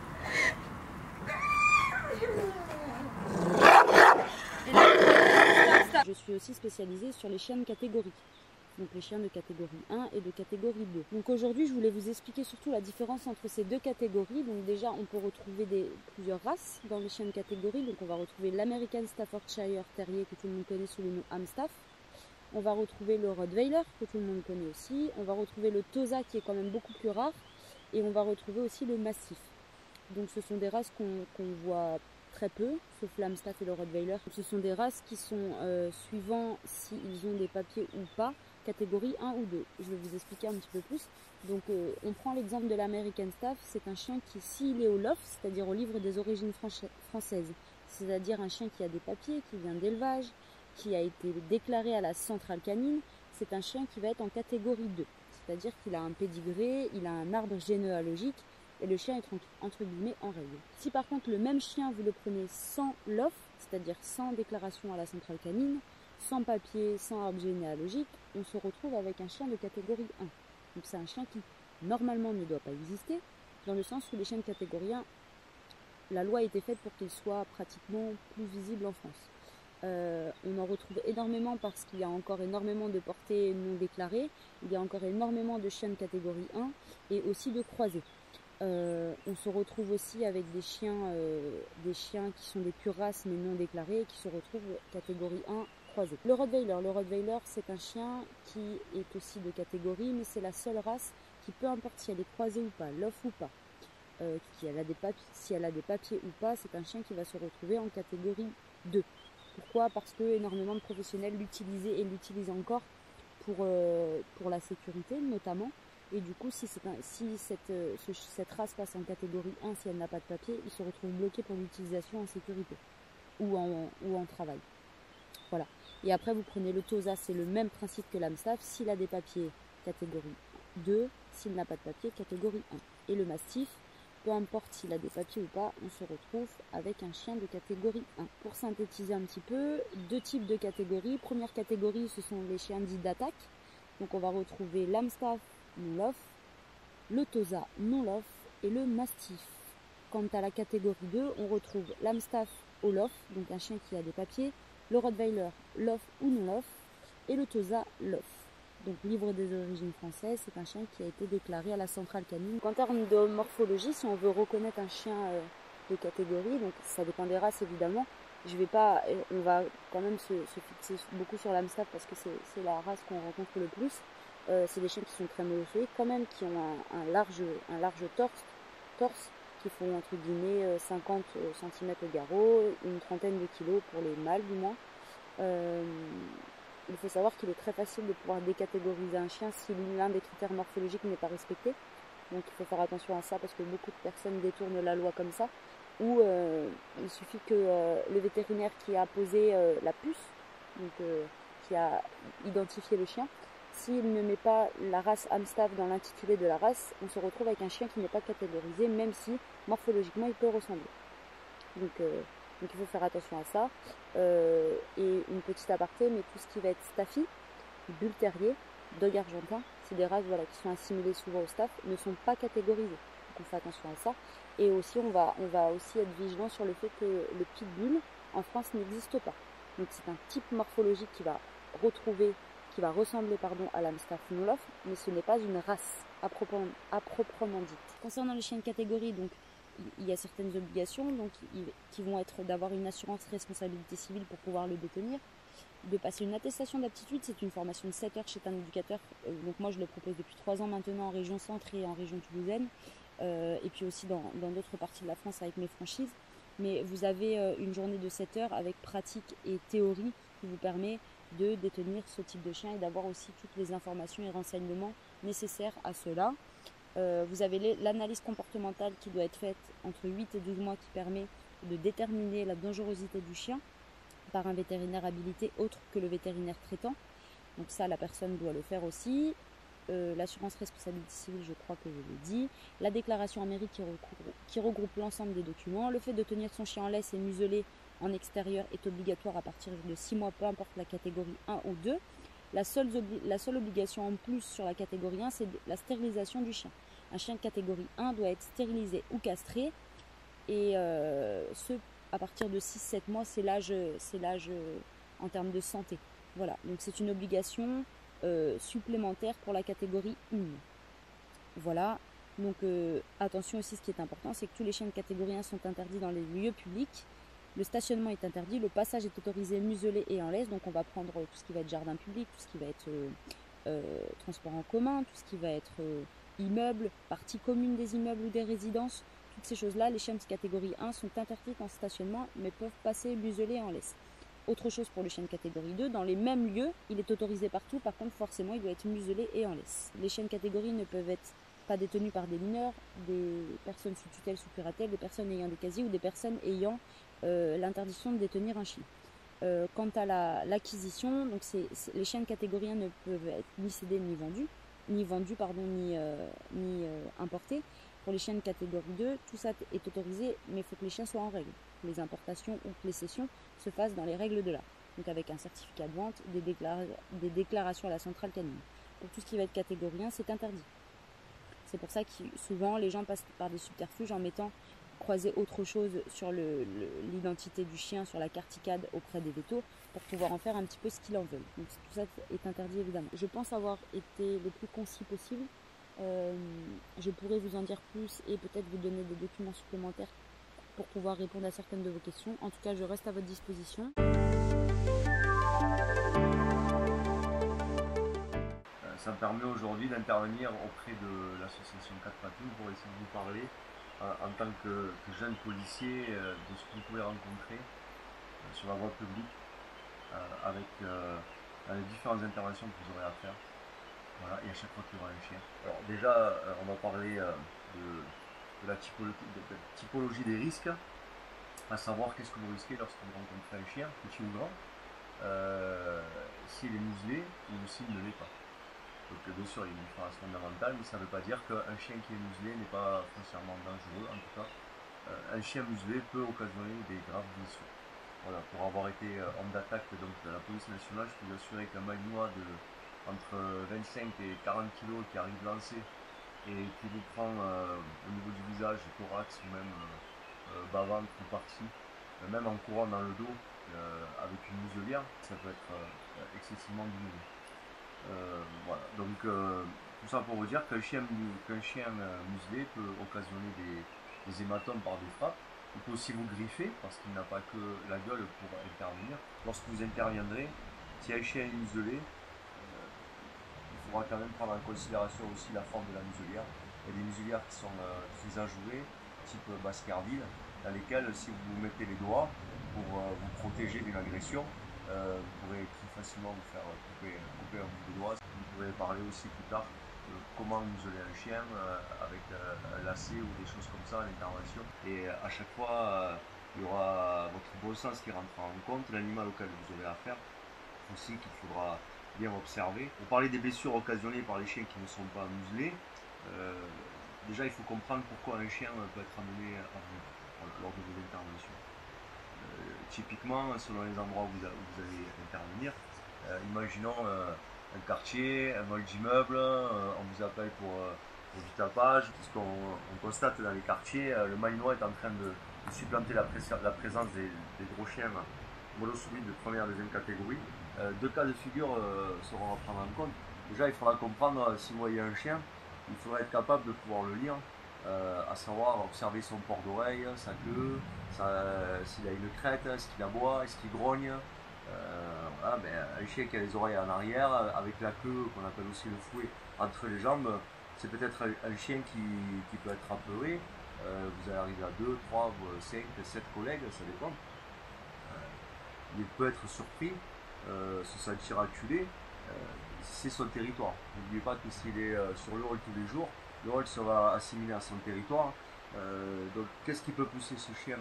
Je suis aussi spécialisée sur les chiens de catégorie. Donc les chiens de catégorie 1 et de catégorie 2. Donc aujourd'hui, je voulais vous expliquer surtout la différence entre ces deux catégories. Donc déjà, on peut retrouver plusieurs races dans les chiens de catégorie. Donc on va retrouver l'American Staffordshire Terrier que tout le monde connaît sous le nom Amstaff. On va retrouver le Rottweiler que tout le monde connaît aussi. On va retrouver le Tosa qui est quand même beaucoup plus rare. Et on va retrouver aussi le Mastiff. Donc ce sont des races qu'on voit très peu, sauf l'Amstaff et le Rottweiler. Ce sont des races qui sont suivant s'ils ont des papiers ou pas, catégorie 1 ou 2. Je vais vous expliquer un petit peu plus. Donc on prend l'exemple de l'American Staff, c'est un chien qui, s'il est au LOF, c'est-à-dire au livre des origines françaises, c'est-à-dire un chien qui a des papiers, qui vient d'élevage, qui a été déclaré à la centrale canine, c'est un chien qui va être en catégorie 2. C'est-à-dire qu'il a un pédigré, il a un arbre généalogique, et le chien est entre guillemets en règle. Si par contre le même chien vous le prenez sans LOF, c'est-à-dire sans déclaration à la centrale canine, sans papier, sans arbre généalogique, on se retrouve avec un chien de catégorie 1. Donc c'est un chien qui normalement ne doit pas exister, dans le sens où les chiens de catégorie 1, la loi a été faite pour qu'ils soient pratiquement plus visibles en France. On en retrouve énormément parce qu'il y a encore énormément de portées non déclarées, il y a encore énormément de chiens de catégorie 1 et aussi de croisés. On se retrouve aussi avec des chiens qui sont des pures races mais non déclarées et qui se retrouvent catégorie 1 croisés. Le Rottweiler c'est un chien qui est aussi de catégorie mais c'est la seule race qui, peu importe si elle est croisée ou pas, l'off ou pas, si elle a des papiers ou pas, c'est un chien qui va se retrouver en catégorie 2. Pourquoi? Parce que énormément de professionnels l'utilisaient et l'utilisent encore pour la sécurité notamment. Et du coup, si cette race passe en catégorie 1, si elle n'a pas de papier, il se retrouve bloqué pour l'utilisation en sécurité ou en travail. Voilà. Et après, vous prenez le Tosa, c'est le même principe que l'Amstaff. S'il a des papiers, catégorie 2. S'il n'a pas de papier, catégorie 1. Et le Mastiff, peu importe s'il a des papiers ou pas, on se retrouve avec un chien de catégorie 1. Pour synthétiser un petit peu, deux types de catégories. Première catégorie, ce sont les chiens dits d'attaque. Donc on va retrouver l'Amstaff non-lof, le Tosa non-lof et le Mastiff. Quant à la catégorie 2, on retrouve l'Amstaff au lof, donc un chien qui a des papiers, le Rottweiler lof ou non-lof et le Tosa lof. Donc livre des origines françaises, c'est un chien qui a été déclaré à la centrale canine. En termes de morphologie, si on veut reconnaître un chien de catégorie, donc ça dépend des races évidemment, on va quand même se fixer beaucoup sur l'Amstaff parce que c'est la race qu'on rencontre le plus. C'est des chiens qui sont très molossoïdes quand même, qui ont un large torse qui font entre guillemets 50 cm au garrot, une trentaine de kilos pour les mâles du moins. Il faut savoir qu'il est très facile de pouvoir décatégoriser un chien si l'un des critères morphologiques n'est pas respecté. Donc il faut faire attention à ça parce que beaucoup de personnes détournent la loi comme ça. Ou il suffit que le vétérinaire qui a posé la puce, donc qui a identifié le chien, s'il ne met pas la race Amstaff dans l'intitulé de la race, on se retrouve avec un chien qui n'est pas catégorisé, même si morphologiquement il peut ressembler. Donc il faut faire attention à ça. Et une petite aparté, mais tout ce qui va être Staffy, Bull Terrier, Dog argentin, c'est des races voilà, qui sont assimilées souvent au staff, ne sont pas catégorisées. Donc on fait attention à ça. Et aussi on va aussi être vigilant sur le fait que le pitbull en France n'existe pas. Donc c'est un type morphologique qui va ressembler à l'Amstaff Wolof, mais ce n'est pas une race à proprement dite. Concernant les chiens de catégorie, donc il y a certaines obligations donc, qui vont être d'avoir une assurance responsabilité civile pour pouvoir le détenir, de passer une attestation d'aptitude, c'est une formation de 7 heures chez un éducateur, donc moi je le propose depuis 3 ans maintenant en région centre et en région toulousaine, et puis aussi dans d'autres parties de la France avec mes franchises, mais vous avez une journée de 7 heures avec pratique et théorie qui vous permet de détenir ce type de chien et d'avoir aussi toutes les informations et renseignements nécessaires à cela. Vous avez l'analyse comportementale qui doit être faite entre 8 et 12 mois qui permet de déterminer la dangerosité du chien par un vétérinaire habilité autre que le vétérinaire traitant. Donc ça, la personne doit le faire aussi. L'assurance responsabilité civile, je crois que je l'ai dit. La déclaration en mairie qui regroupe l'ensemble des documents. Le fait de tenir son chien en laisse et muselé en extérieur est obligatoire à partir de 6 mois, peu importe la catégorie 1 ou 2. La seule obligation en plus sur la catégorie 1, c'est la stérilisation du chien. Un chien de catégorie 1 doit être stérilisé ou castré. Et ce, à partir de 6-7 mois, c'est l'âge en termes de santé. Voilà, donc c'est une obligation supplémentaire pour la catégorie 1. Voilà, donc attention aussi, ce qui est important, c'est que tous les chiens de catégorie 1 sont interdits dans les lieux publics. Le stationnement est interdit, le passage est autorisé muselé et en laisse, donc on va prendre tout ce qui va être jardin public, tout ce qui va être transport en commun, tout ce qui va être immeuble, partie commune des immeubles ou des résidences, toutes ces choses-là, les chiens de catégorie 1 sont interdits en stationnement, mais peuvent passer muselés et en laisse. Autre chose pour le chien de catégorie 2, dans les mêmes lieux, il est autorisé partout, par contre forcément il doit être muselé et en laisse. Les chiens de catégorie ne peuvent être pas détenus par des mineurs, des personnes sous tutelle, sous curatelle, des personnes ayant des casiers ou des personnes ayant l'interdiction de détenir un chien. Quant à l'acquisition, donc les chiens de catégorie 1 ne peuvent être ni cédés ni importés. Pour les chiens de catégorie 2, tout ça est autorisé, mais il faut que les chiens soient en règle. Que les importations ou que les cessions se fassent dans les règles de l'art. Donc avec un certificat de vente, des déclarations à la centrale canine. Pour tout ce qui va être catégorie 1, c'est interdit. C'est pour ça que souvent les gens passent par des subterfuges en mettant croiser autre chose sur l'identité du chien, sur la carte ICAD auprès des vétos, pour pouvoir en faire un petit peu ce qu'ils en veulent. Donc tout ça est interdit évidemment. Je pense avoir été le plus concis possible. Je pourrais vous en dire plus et peut-être vous donner des documents supplémentaires pour pouvoir répondre à certaines de vos questions. En tout cas, je reste à votre disposition. Ça me permet aujourd'hui d'intervenir auprès de l'association 4 Patounes pour essayer de vous parler en tant que jeune policier de ce que vous pouvez rencontrer sur la voie publique avec les différentes interventions que vous aurez à faire. Voilà, et à chaque fois qu'il y aura un chien. Alors déjà, on va parler de la typologie des risques, à savoir qu'est-ce que vous risquez lorsque vous rencontrez un chien, petit ou grand, s'il est muselé ou s'il ne l'est pas. Donc bien sûr, il y a une différence fondamentale, mais ça ne veut pas dire qu'un chien qui est muselé n'est pas foncièrement dangereux. En tout cas, un chien muselé peut occasionner des graves blessures. Voilà, pour avoir été homme d'attaque de la police nationale, je peux vous assurer qu'un malinois entre 25 et 40 kg qui arrive lancé et qui vous prend au niveau du visage, thorax ou même bas-ventre ou partie, même en courant dans le dos avec une muselière, ça peut être excessivement douloureux. Voilà, donc tout ça pour vous dire qu'un chien muselé peut occasionner des hématomes par des frappes. Il peut aussi vous griffer parce qu'il n'a pas que la gueule pour intervenir. Lorsque vous interviendrez, si un chien est muselé, il faudra quand même prendre en considération aussi la forme de la muselière. Il y a des muselières qui sont très ajourées, type Baskerville, dans lesquelles si vous mettez les doigts pour vous protéger d'une agression, vous pourrez très facilement vous faire couper un bout de doigt. Vous pourrez parler aussi plus tard de comment museler un chien avec un lacet ou des choses comme ça à l'intervention. Et à chaque fois, il y aura votre bon sens qui rentrera en compte, l'animal auquel vous aurez affaire, aussi qu'il faudra bien observer. Pour parler des blessures occasionnées par les chiens qui ne sont pas muselés, déjà il faut comprendre pourquoi un chien peut être amené à vous lors de vos interventions. Typiquement, selon les endroits où vous allez intervenir, imaginons un quartier, un vol d'immeuble, on vous appelle pour du tapage. Ce qu'on constate dans les quartiers, le Malinois est en train de supplanter la présence des gros chiens molosolides de première et deuxième catégorie. Deux cas de figure seront à prendre en compte. Déjà, il faudra comprendre, si vous voyez un chien, il faudra être capable de pouvoir le lire, à savoir observer son port d'oreille, sa queue, s'il a une crête, est-ce qu'il aboie, est-ce qu'il grogne. Voilà, un chien qui a les oreilles en arrière, avec la queue, qu'on appelle aussi le fouet, entre les jambes, c'est peut-être un chien qui peut être apeuré. Vous allez arriver à 2, 3, 5, 7 collègues, ça dépend. Il peut être surpris, se sentir acculé. C'est son territoire. N'oubliez pas que s'il est sur le hall tous les jours, le hall sera assimilé à son territoire. Donc qu'est-ce qui peut pousser ce chien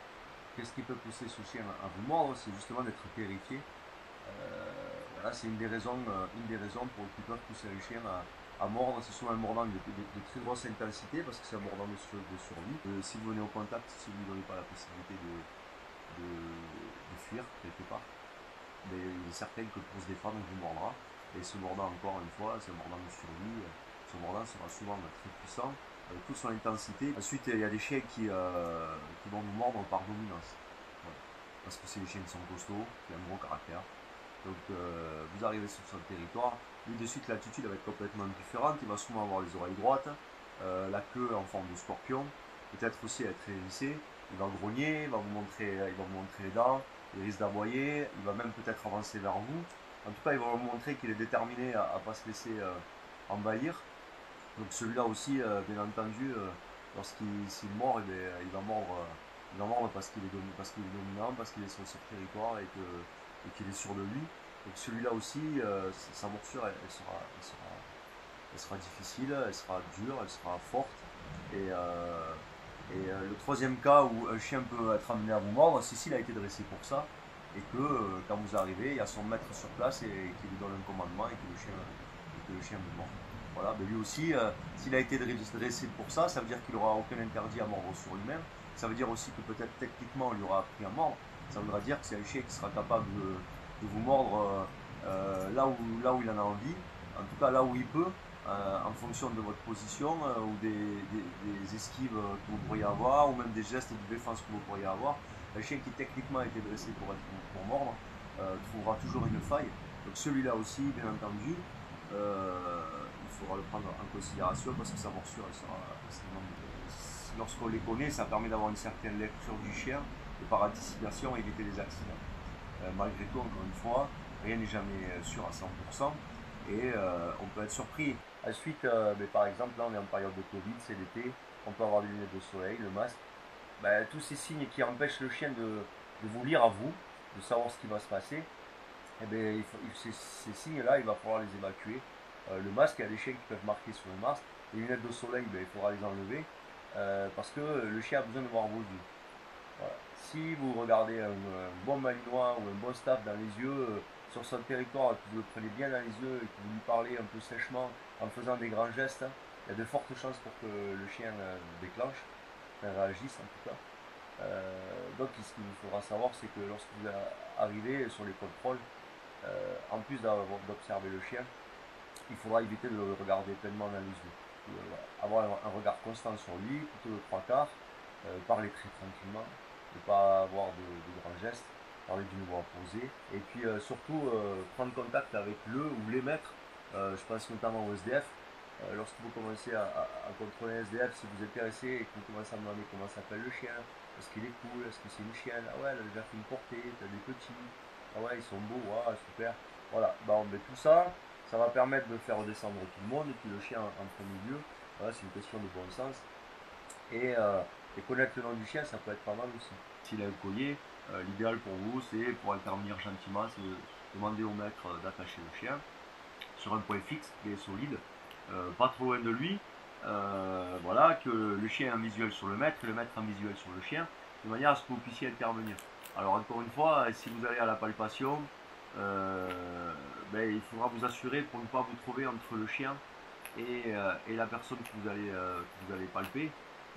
à vous mordre? C'est justement d'être terrifié. Voilà, c'est une des raisons qui peuvent pousser un chien à mordre. C'est souvent un mordant de très grosse intensité parce que c'est un mordant de survie. Si vous venez au contact, si vous ne donnez pas la possibilité de fuir quelque part, mais il est certain que pour se défendre, on vous mordra. Et ce mordant, encore une fois, c'est un mordant de survie. Ce mordant sera souvent très puissant, avec toute son intensité. Ensuite, il y a des chiens qui vont vous mordre par dominance. Voilà. Parce que c'est des chiens qui sont costauds, qui ont un gros caractère. Donc vous arrivez sur son territoire, lui de suite l'attitude va être complètement différente, il va souvent avoir les oreilles droites, la queue en forme de scorpion, peut-être aussi être hérissé, il va grogner, il va vous montrer les dents, il risque d'aboyer, il va même peut-être avancer vers vous. En tout cas, il va vous montrer qu'il est déterminé à ne pas se laisser envahir. Donc celui-là aussi, bien entendu, s'il mord, il va mordre parce qu'il est dominant, parce qu'il est sur ce territoire et qu'il est sûr de lui. Donc celui-là aussi, sa morsure, elle sera difficile, elle sera dure, elle sera forte. Et le troisième cas où un chien peut être amené à vous mordre, c'est s'il a été dressé pour ça, et que quand vous arrivez, il y a son maître sur place et qu'il lui donne un commandement et que le chien vous mord. Voilà, mais lui aussi, s'il a été dressé pour ça, ça veut dire qu'il n'aura aucun interdit à mordre sur lui-même. Ça veut dire aussi que peut-être techniquement on lui aura appris à mordre. Ça voudra dire que c'est un chien qui sera capable de vous mordre là où il en a envie, en tout cas là où il peut, en fonction de votre position ou des esquives que vous pourriez avoir, ou même des gestes de défense que vous pourriez avoir. Un chien qui techniquement a été dressé pour mordre trouvera toujours une faille. Donc celui-là aussi, bien entendu, il faudra le prendre en considération parce que sa morsure elle sera extrêmement mauvaise. Lorsqu'on les connaît, ça permet d'avoir une certaine lecture du chien et par anticipation éviter les accidents. Malgré tout, encore une fois, rien n'est jamais sûr à 100% et on peut être surpris. Ensuite, par exemple, là on est en période de Covid, c'est l'été, on peut avoir des lunettes de soleil, le masque. Tous ces signes qui empêchent le chien de vous lire à vous, de savoir ce qui va se passer, ces signes-là, il va falloir les évacuer. Le masque, il y a des chiens qui peuvent marquer sur le masque. Les lunettes de soleil, il faudra les enlever parce que le chien a besoin de voir vos yeux. Voilà. Si vous regardez un bon malinois ou un bon staff dans les yeux sur son territoire, que vous le prenez bien dans les yeux et que vous lui parlez un peu sèchement en faisant des grands gestes, il y a de fortes chances pour que le chien déclenche, réagisse en tout cas. Donc ce qu'il faudra savoir, c'est que lorsque vous arrivez sur les contrôles, en plus d'observer le chien, il faudra éviter de le regarder pleinement dans les yeux. Avoir un regard constant sur lui, plutôt de 3/4, parler très tranquillement, ne pas avoir de grands gestes, parler d'une voix posée, et puis surtout prendre contact avec le ou les maîtres, je pense notamment au SDF. Lorsque vous commencez à contrôler un SDF, si vous êtes intéressé et que vous commencez à me demander comment s'appelle le chien, est-ce qu'il est cool, est-ce que c'est une chienne, ah ouais, elle a déjà fait une portée, t'as des petits, ah ouais, ils sont beaux, ah super. Voilà, tout ça, ça va permettre de faire redescendre tout le monde, et puis le chien en premier lieu, voilà, c'est une question de bon sens. Et connaître le nom du chien, ça peut être pas mal aussi. S'il a un collier, l'idéal pour vous, c'est pour intervenir gentiment, c'est de demander au maître d'attacher le chien sur un point fixe, qui est solide, pas trop loin de lui, voilà, que le chien ait un visuel sur le maître et le maître un visuel sur le chien, de manière à ce que vous puissiez intervenir. Alors encore une fois, si vous allez à la palpation, il faudra vous assurer pour ne pas vous trouver entre le chien et la personne que vous allez palper.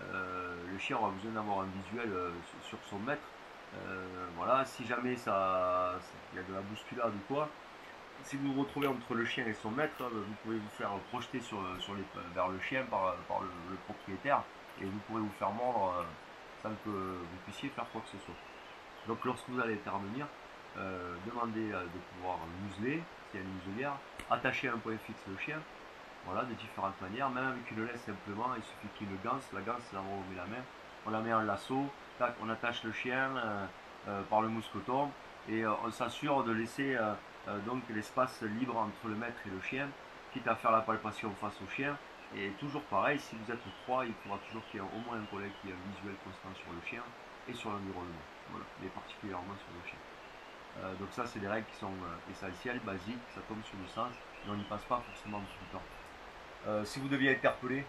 Le chien aura besoin d'avoir un visuel sur son maître. Voilà, si jamais il y a de la bousculade ou quoi, si vous vous retrouvez entre le chien et son maître, vous pouvez vous faire projeter vers le chien par le propriétaire et vous pourrez vous faire mordre sans que vous puissiez faire quoi que ce soit. Donc lorsque vous allez intervenir, demandez de pouvoir museler, s'il y a une muselière, attacher un point fixe le chien, voilà, de différentes manières, même avec une laisse simplement, il suffit qu'il y ait une ganse, la ganse c'est là où on met la main, on la met en lasso, tac, on attache le chien par le mousqueton et on s'assure de laisser donc l'espace libre entre le maître et le chien, quitte à faire la palpation face au chien. Et toujours pareil, si vous êtes 3, il faudra toujours qu'il y ait au moins un collègue qui ait un visuel constant sur le chien et sur l'environnement, voilà, mais particulièrement sur le chien. Donc ça c'est des règles qui sont essentielles, basiques, ça tombe sur le sens, mais on n'y passe pas forcément tout le temps. Si vous deviez interpeller,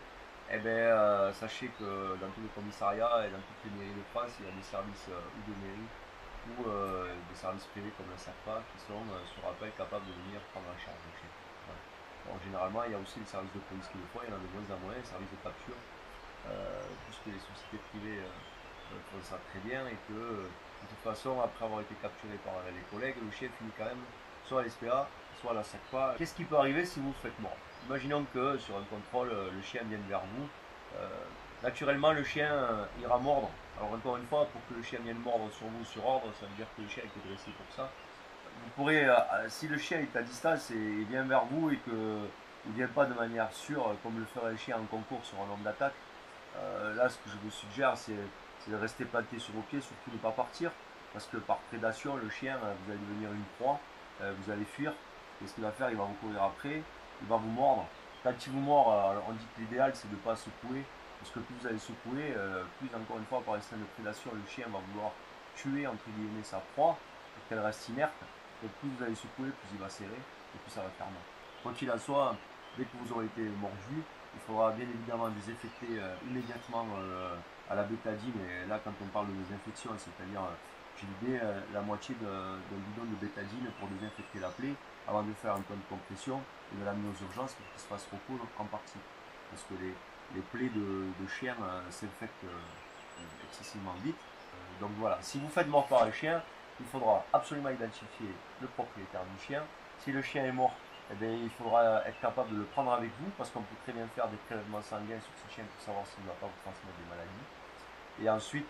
sachez que dans tous les commissariats et dans toutes les mairies de France, il y a des services ou de mairie ou des services privés comme la SACPA qui sont sur appel capables de venir prendre en charge le chien. Voilà. Bon, généralement, il y a aussi les services de police qui le font, il y en a de moins en moins, les services de capture, puisque les sociétés privées font ça très bien et que de toute façon, après avoir été capturé par les collègues, le chien finit quand même soit à l'SPA, soit à la SACPA. Qu'est-ce qui peut arriver si vous vous faites mordre? Imaginons que sur un contrôle, le chien vienne vers vous. Naturellement, le chien ira mordre. Alors encore une fois, pour que le chien vienne mordre sur vous sur ordre, ça veut dire que le chien a été dressé pour ça. Vous pourrez, si le chien est à distance et il vient vers vous et qu'il ne vient pas de manière sûre, comme le ferait le chien en concours sur un homme d'attaque, là ce que je vous suggère c'est de rester planté sur vos pieds, surtout ne pas partir, parce que par prédation, le chien, vous allez devenir une proie, vous allez fuir, et ce qu'il va faire, il va vous courir après, il va vous mordre. Quand il vous mord, on dit que l'idéal c'est de ne pas secouer, parce que plus vous allez secouer, plus encore une fois par instinct de prédation, le chien va vouloir tuer entre guillemets sa proie, pour qu'elle reste inerte, et plus vous allez secouer, plus il va serrer, et plus ça va faire mal. Quoi qu'il en soit, dès que vous aurez été mordu, il faudra bien évidemment désinfecter immédiatement à la bétadine, et là quand on parle de désinfection, c'est-à-dire j'ai vidé la moitié d'un bidon de bétadine pour désinfecter la plaie avant de faire un point de compression et de l'amener aux urgences pour qu'il se fasse recoudre en partie. Parce que les plaies de chien s'infectent excessivement vite. Donc voilà, si vous faites mort par un chien, il faudra absolument identifier le propriétaire du chien. Si le chien est mort, il faudra être capable de le prendre avec vous, parce qu'on peut très bien faire des prélèvements sanguins sur ce chien pour savoir s'il ne va pas vous transmettre des maladies. Et ensuite,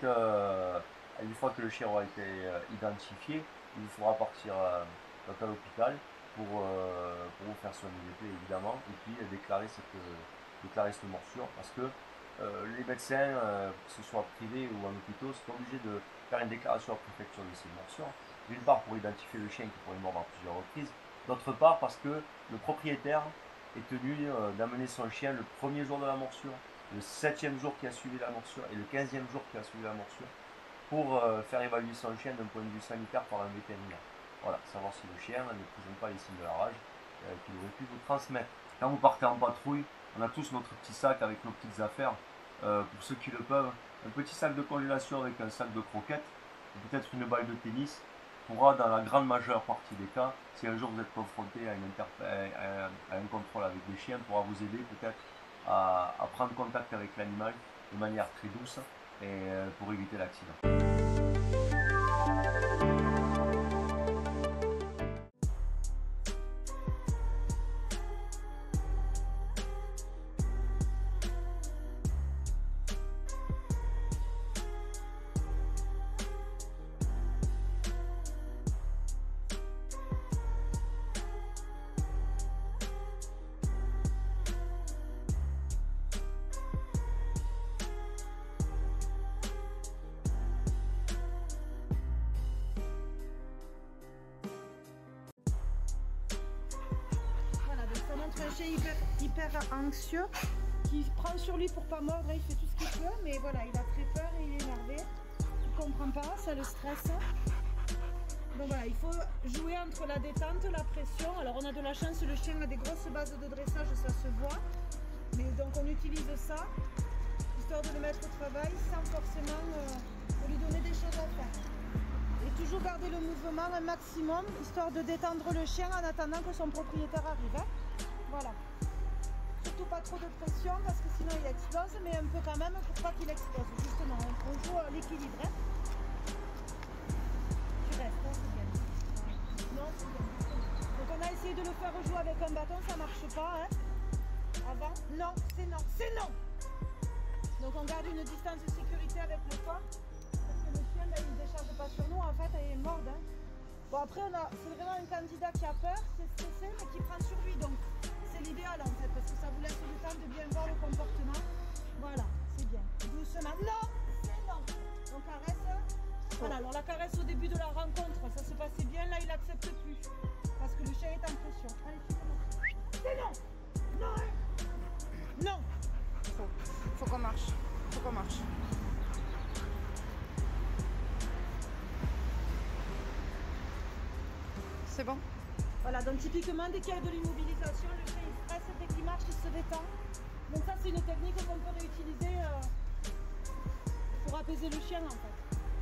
une fois que le chien aura été identifié, il vous faudra partir à l'hôpital pour vous faire soigner les plaies évidemment, et puis déclarer cette morsure, parce que les médecins, que ce soit privés ou en hôpitaux, sont obligés de faire une déclaration à la préfecture de ces morsures, d'une part pour identifier le chien qui pourrait mordre à plusieurs reprises, d'autre part parce que le propriétaire est tenu d'amener son chien le premier jour de la morsure, le 7e jour qui a suivi la morsure et le 15e jour qui a suivi la morsure, pour faire évaluer son chien d'un point de vue sanitaire par un vétérinaire. Voilà, savoir si le chien ne présente pas les signes de la rage qu'il aurait pu vous transmettre. Quand vous partez en patrouille, on a tous notre petit sac avec nos petites affaires, pour ceux qui le peuvent, un petit sac de congélation avec un sac de croquettes, peut-être une balle de tennis, pourra dans la grande majeure partie des cas, si un jour vous êtes confronté à un contrôle avec des chiens, pourra vous aider peut-être à prendre contact avec l'animal de manière très douce et pour éviter l'accident. Un chien hyper anxieux qui prend sur lui pour pas mordre, il fait tout ce qu'il peut, mais voilà, il a très peur et il est énervé, il comprend pas, ça le stresse. Donc voilà, il faut jouer entre la détente, la pression. Alors on a de la chance, le chien a des grosses bases de dressage, ça se voit, mais donc on utilise ça histoire de le mettre au travail sans forcément lui donner des choses à faire. Et toujours garder le mouvement un maximum, histoire de détendre le chien en attendant que son propriétaire arrive. Hein. Voilà. Surtout pas trop de pression parce que sinon il explose, mais un peu quand même pour pas qu'il explose. Justement, on joue à l'équilibre. Hein. Tu restes, hein, c'est bien. Non, c'est bien. Donc on a essayé de le faire jouer avec un bâton, ça marche pas. Hein. Avant, non, c'est non, c'est non. Donc on garde une distance de sécurité avec le toit. Parce que le chien, il ne décharge pas sur nous, en fait, il est mort. Hein. Bon après, c'est vraiment un candidat qui a peur, c'est stressé, mais qui prend sur lui. Donc c'est l'idéal en fait, parce que ça vous laisse le temps de bien voir le comportement. Voilà, c'est bien. Doucement. Non, c'est non. On caresse. Voilà, alors la caresse au début de la rencontre, ça se passait bien, là il n'accepte plus. Parce que le chien est en pression. Allez, tu commences. C'est non. Non. Hein. Non. Faut qu'on marche. Faut qu'on marche. C'est bon? Voilà, donc typiquement, dès qu'il y a de l'immobilisation, le chien il stresse, dès qu'il marche, il se détend. Donc ça, c'est une technique qu'on peut réutiliser pour apaiser le chien en fait.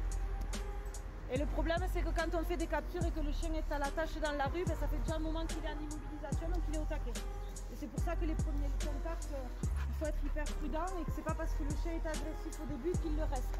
Et le problème, c'est que quand on fait des captures et que le chien est à la tâche dans la rue, ben, ça fait déjà un moment qu'il est en immobilisation, donc il est au taquet. Et c'est pour ça que les premiers contacts, il faut être hyper prudent et que c'est pas parce que le chien est agressif au début qu'il le reste.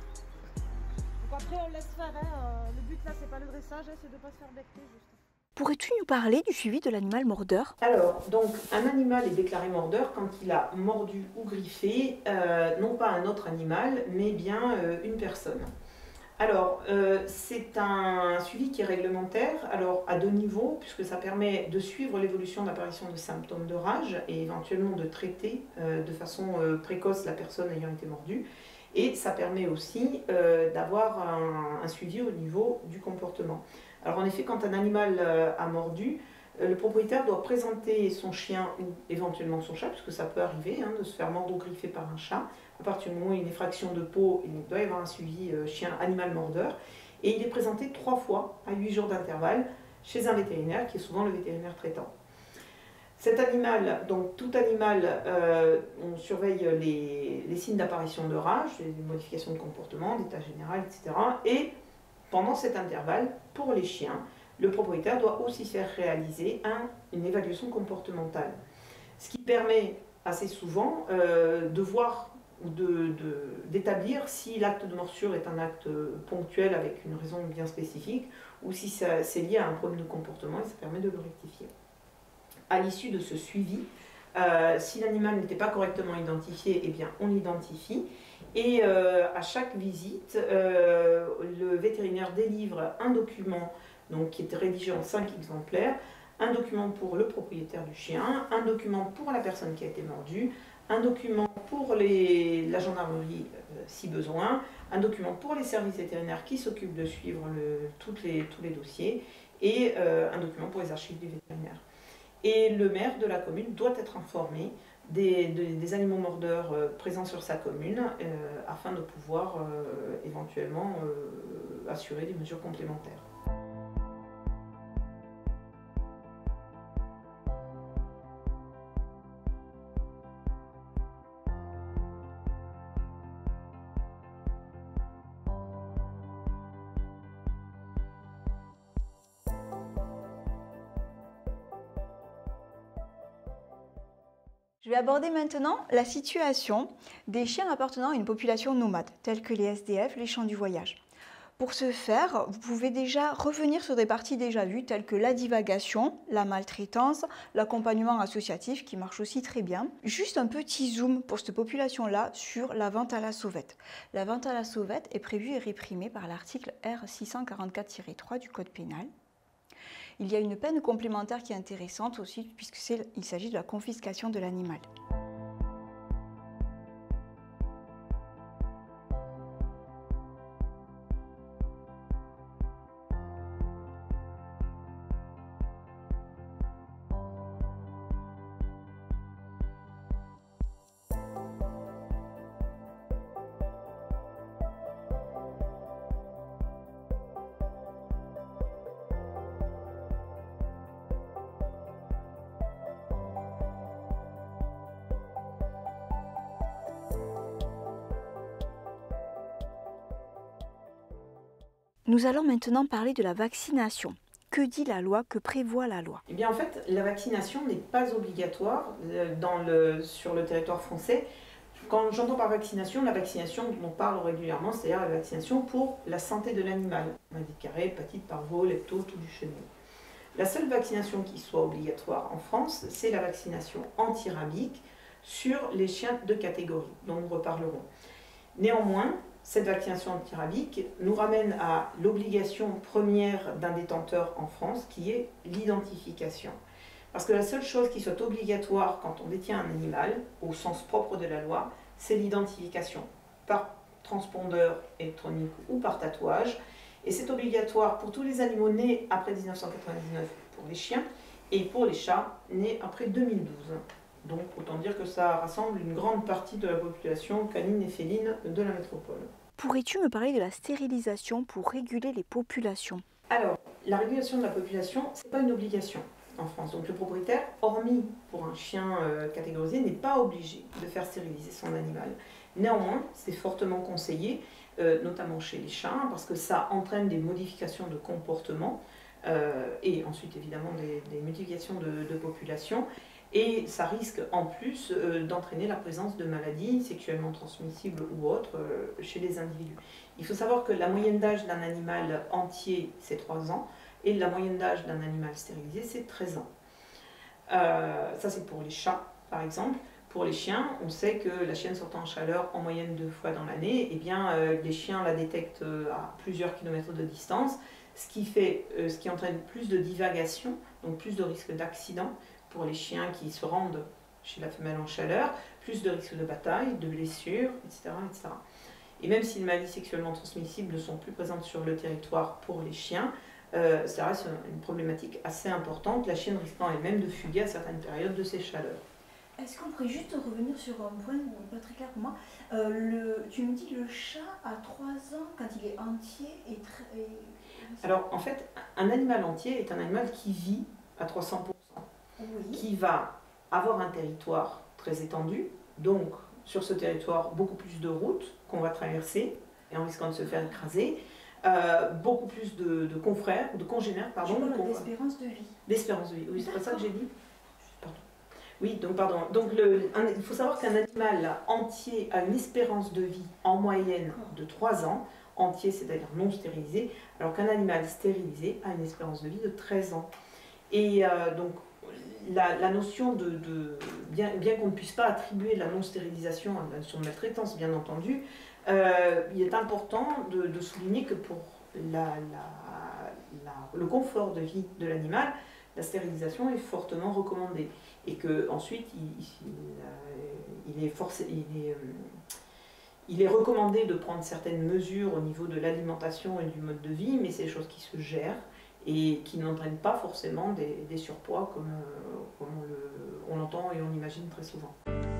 Donc après, on laisse faire. Hein. Le but là, c'est pas le dressage, hein, c'est de pas se faire becter juste. Pourrais-tu nous parler du suivi de l'animal mordeur? Alors, donc, un animal est déclaré mordeur quand il a mordu ou griffé, non pas un autre animal, mais bien une personne. Alors, c'est un suivi qui est réglementaire, alors à 2 niveaux, puisque ça permet de suivre l'évolution d'apparition de symptômes de rage et éventuellement de traiter de façon précoce la personne ayant été mordue. Et ça permet aussi d'avoir un suivi au niveau du comportement. Alors en effet, quand un animal a mordu, le propriétaire doit présenter son chien ou éventuellement son chat, puisque ça peut arriver de se faire mordre ou griffer par un chat. À partir du moment où il y a une effraction de peau, il doit y avoir un suivi chien-animal mordeur. Et il est présenté 3 fois à 8 jours d'intervalle chez un vétérinaire, qui est souvent le vétérinaire traitant. Cet animal, donc tout animal, on surveille les signes d'apparition de rage, les modifications de comportement, d'état général, etc. Et pendant cet intervalle, pour les chiens, le propriétaire doit aussi faire réaliser une évaluation comportementale. Ce qui permet assez souvent de voir ou d'établir si l'acte de morsure est un acte ponctuel avec une raison bien spécifique ou si c'est lié à un problème de comportement et ça permet de le rectifier. À l'issue de ce suivi, si l'animal n'était pas correctement identifié, eh bien on l'identifie. Et à chaque visite, le vétérinaire délivre un document donc, qui est rédigé en 5 exemplaires, un document pour le propriétaire du chien, un document pour la personne qui a été mordue, un document pour la gendarmerie si besoin, un document pour les services vétérinaires qui s'occupent de suivre tous les dossiers et un document pour les archives du vétérinaire. Et le maire de la commune doit être informé des animaux mordeurs présents sur sa commune afin de pouvoir éventuellement assurer des mesures complémentaires. Je vais aborder maintenant la situation des chiens appartenant à une population nomade, tels que les SDF, les chiens du voyage. Pour ce faire, vous pouvez déjà revenir sur des parties déjà vues, telles que la divagation, la maltraitance, l'accompagnement associatif, qui marche aussi très bien. Juste un petit zoom pour cette population-là sur la vente à la sauvette. La vente à la sauvette est prévue et réprimée par l'article R644-3 du Code pénal. Il y a une peine complémentaire qui est intéressante aussi, puisqu'il s'agit de la confiscation de l'animal. Nous allons maintenant parler de la vaccination. Que dit la loi? Que prévoit la loi? Eh bien en fait, la vaccination n'est pas obligatoire sur le territoire français. Quand j'entends par vaccination, la vaccination dont on parle régulièrement, c'est-à-dire la vaccination pour la santé de l'animal. Maladie de Carré, hépatite, parvo, lepto, tout du chenil. La seule vaccination qui soit obligatoire en France, c'est la vaccination antirabique sur les chiens de catégorie, dont nous reparlerons. Néanmoins, cette vaccination antirabique nous ramène à l'obligation première d'un détenteur en France, qui est l'identification. Parce que la seule chose qui soit obligatoire quand on détient un animal, au sens propre de la loi, c'est l'identification, par transpondeur électronique ou par tatouage. Et c'est obligatoire pour tous les animaux nés après 1999 pour les chiens et pour les chats nés après 2012. Donc autant dire que ça rassemble une grande partie de la population canine et féline de la métropole. Pourrais-tu me parler de la stérilisation pour réguler les populations? Alors, la régulation de la population, ce n'est pas une obligation en France. Donc le propriétaire, hormis pour un chien catégorisé, n'est pas obligé de faire stériliser son animal. Néanmoins, c'est fortement conseillé, notamment chez les chats, parce que ça entraîne des modifications de comportement et ensuite évidemment des modifications de population. Et ça risque en plus d'entraîner la présence de maladies sexuellement transmissibles ou autres chez les individus. Il faut savoir que la moyenne d'âge d'un animal entier, c'est 3 ans, et la moyenne d'âge d'un animal stérilisé, c'est 13 ans. Ça, c'est pour les chats, par exemple. Pour les chiens, on sait que la chienne sortant en chaleur en moyenne 2 fois dans l'année, eh bien, les chiens la détectent à plusieurs kilomètres de distance, ce qui entraîne plus de divagation, donc plus de risque d'accident pour les chiens qui se rendent chez la femelle en chaleur, plus de risques de bataille, de blessures, etc., etc. Et même si les maladies sexuellement transmissibles ne sont plus présentes sur le territoire pour les chiens, ça reste une problématique assez importante, la chienne risquant elle-même de fuguer à certaines périodes de ces chaleurs. Est-ce qu'on pourrait juste revenir sur un point pas très clair pour moi? Tu me dis que le chat à 3 ans, quand il est entier, Alors en fait, un animal entier est un animal qui vit à 300%, oui, qui va avoir un territoire très étendu, donc sur ce territoire beaucoup plus de routes qu'on va traverser et en risquant de se faire écraser, beaucoup plus de confrères, de congénères, pardon. D'espérance de vie. D'espérance de vie, oui, c'est pas ça que j'ai dit. Pardon. Oui, donc pardon. Donc il faut savoir qu'un animal entier a une espérance de vie en moyenne de 3 ans, entier c'est-à-dire non stérilisé, alors qu'un animal stérilisé a une espérance de vie de 13 ans. Et donc la notion bien qu'on ne puisse pas attribuer la non-stérilisation à la notion de maltraitance, bien entendu, il est important de souligner que pour le confort de vie de l'animal, la stérilisation est fortement recommandée. Et qu'ensuite, il est recommandé de prendre certaines mesures au niveau de l'alimentation et du mode de vie, mais c'est des choses qui se gèrent et qui n'entraînent pas forcément des surpoids comme on l'entend et on l'imagine très souvent.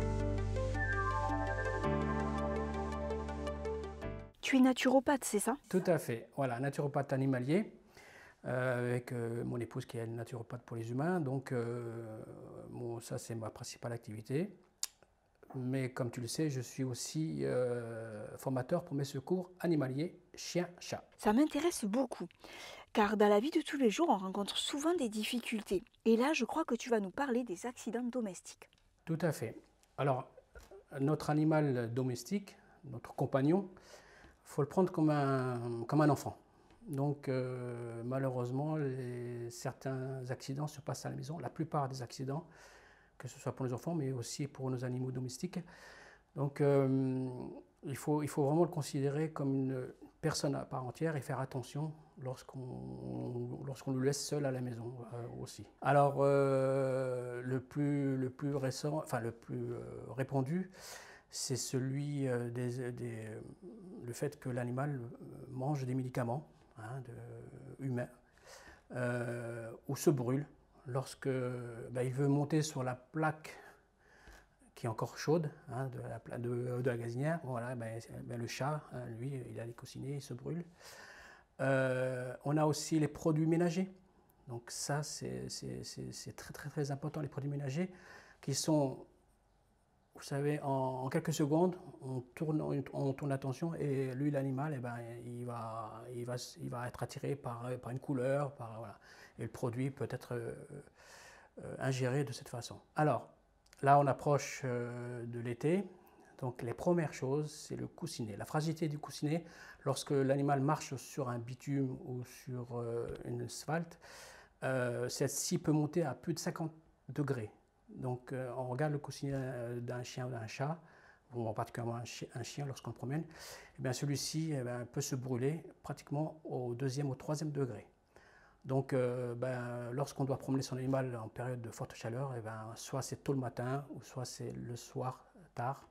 Tu es naturopathe, c'est ça? Tout à fait, voilà, naturopathe animalier, avec mon épouse qui est naturopathe pour les humains, donc ça c'est ma principale activité. Mais comme tu le sais, je suis aussi formateur pour mes secours animaliers, chiens-chats. Ça m'intéresse beaucoup, car dans la vie de tous les jours, on rencontre souvent des difficultés. Et là, je crois que tu vas nous parler des accidents domestiques. Tout à fait. Alors, notre animal domestique, notre compagnon, il faut le prendre comme un enfant. Donc, malheureusement, certains accidents se passent à la maison. La plupart des accidents, que ce soit pour les enfants, mais aussi pour nos animaux domestiques. Donc, il faut vraiment le considérer comme une personne à part entière et faire attention lorsqu'on le laisse seul à la maison aussi. Alors, le plus récent, enfin le plus répandu, c'est celui le fait que l'animal mange des médicaments humains ou se brûle lorsque il veut monter sur la plaque qui est encore chaude de la gazinière. Voilà, le chat, lui, il a les coussinets, il se brûle. On a aussi les produits ménagers. Donc ça, c'est très, très, très important, les produits ménagers qui sont vous savez, en quelques secondes, on tourne l'attention et lui, l'animal, eh ben, il va être attiré par une couleur, voilà. Et le produit peut être ingéré de cette façon. Alors, là, on approche de l'été. Donc, les premières choses, c'est le coussinet. La fragilité du coussinet, lorsque l'animal marche sur un bitume ou sur une asphalte, celle-ci peut monter à plus de 50 degrés. Donc, on regarde le coussinet d'un chien ou d'un chat, bon, particulièrement un chien lorsqu'on le promène, eh bien, celui-ci peut se brûler pratiquement au 2e ou 3e degré. Donc, lorsqu'on doit promener son animal en période de forte chaleur, eh bien, soit c'est tôt le matin, ou soit c'est le soir tard,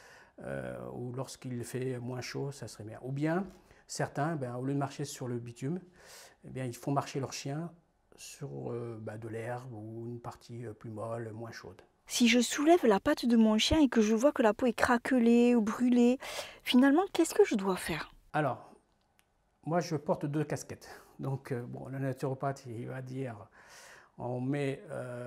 ou lorsqu'il fait moins chaud, ça serait bien. Ou bien, certains, au lieu de marcher sur le bitume, eh bien, ils font marcher leur chien sur de l'herbe ou une partie plus molle, moins chaude. Si je soulève la patte de mon chien et que je vois que la peau est craquelée ou brûlée, finalement, qu'est-ce que je dois faire? Alors, moi, je porte 2 casquettes. Donc, bon, le naturopathe, il va dire, on met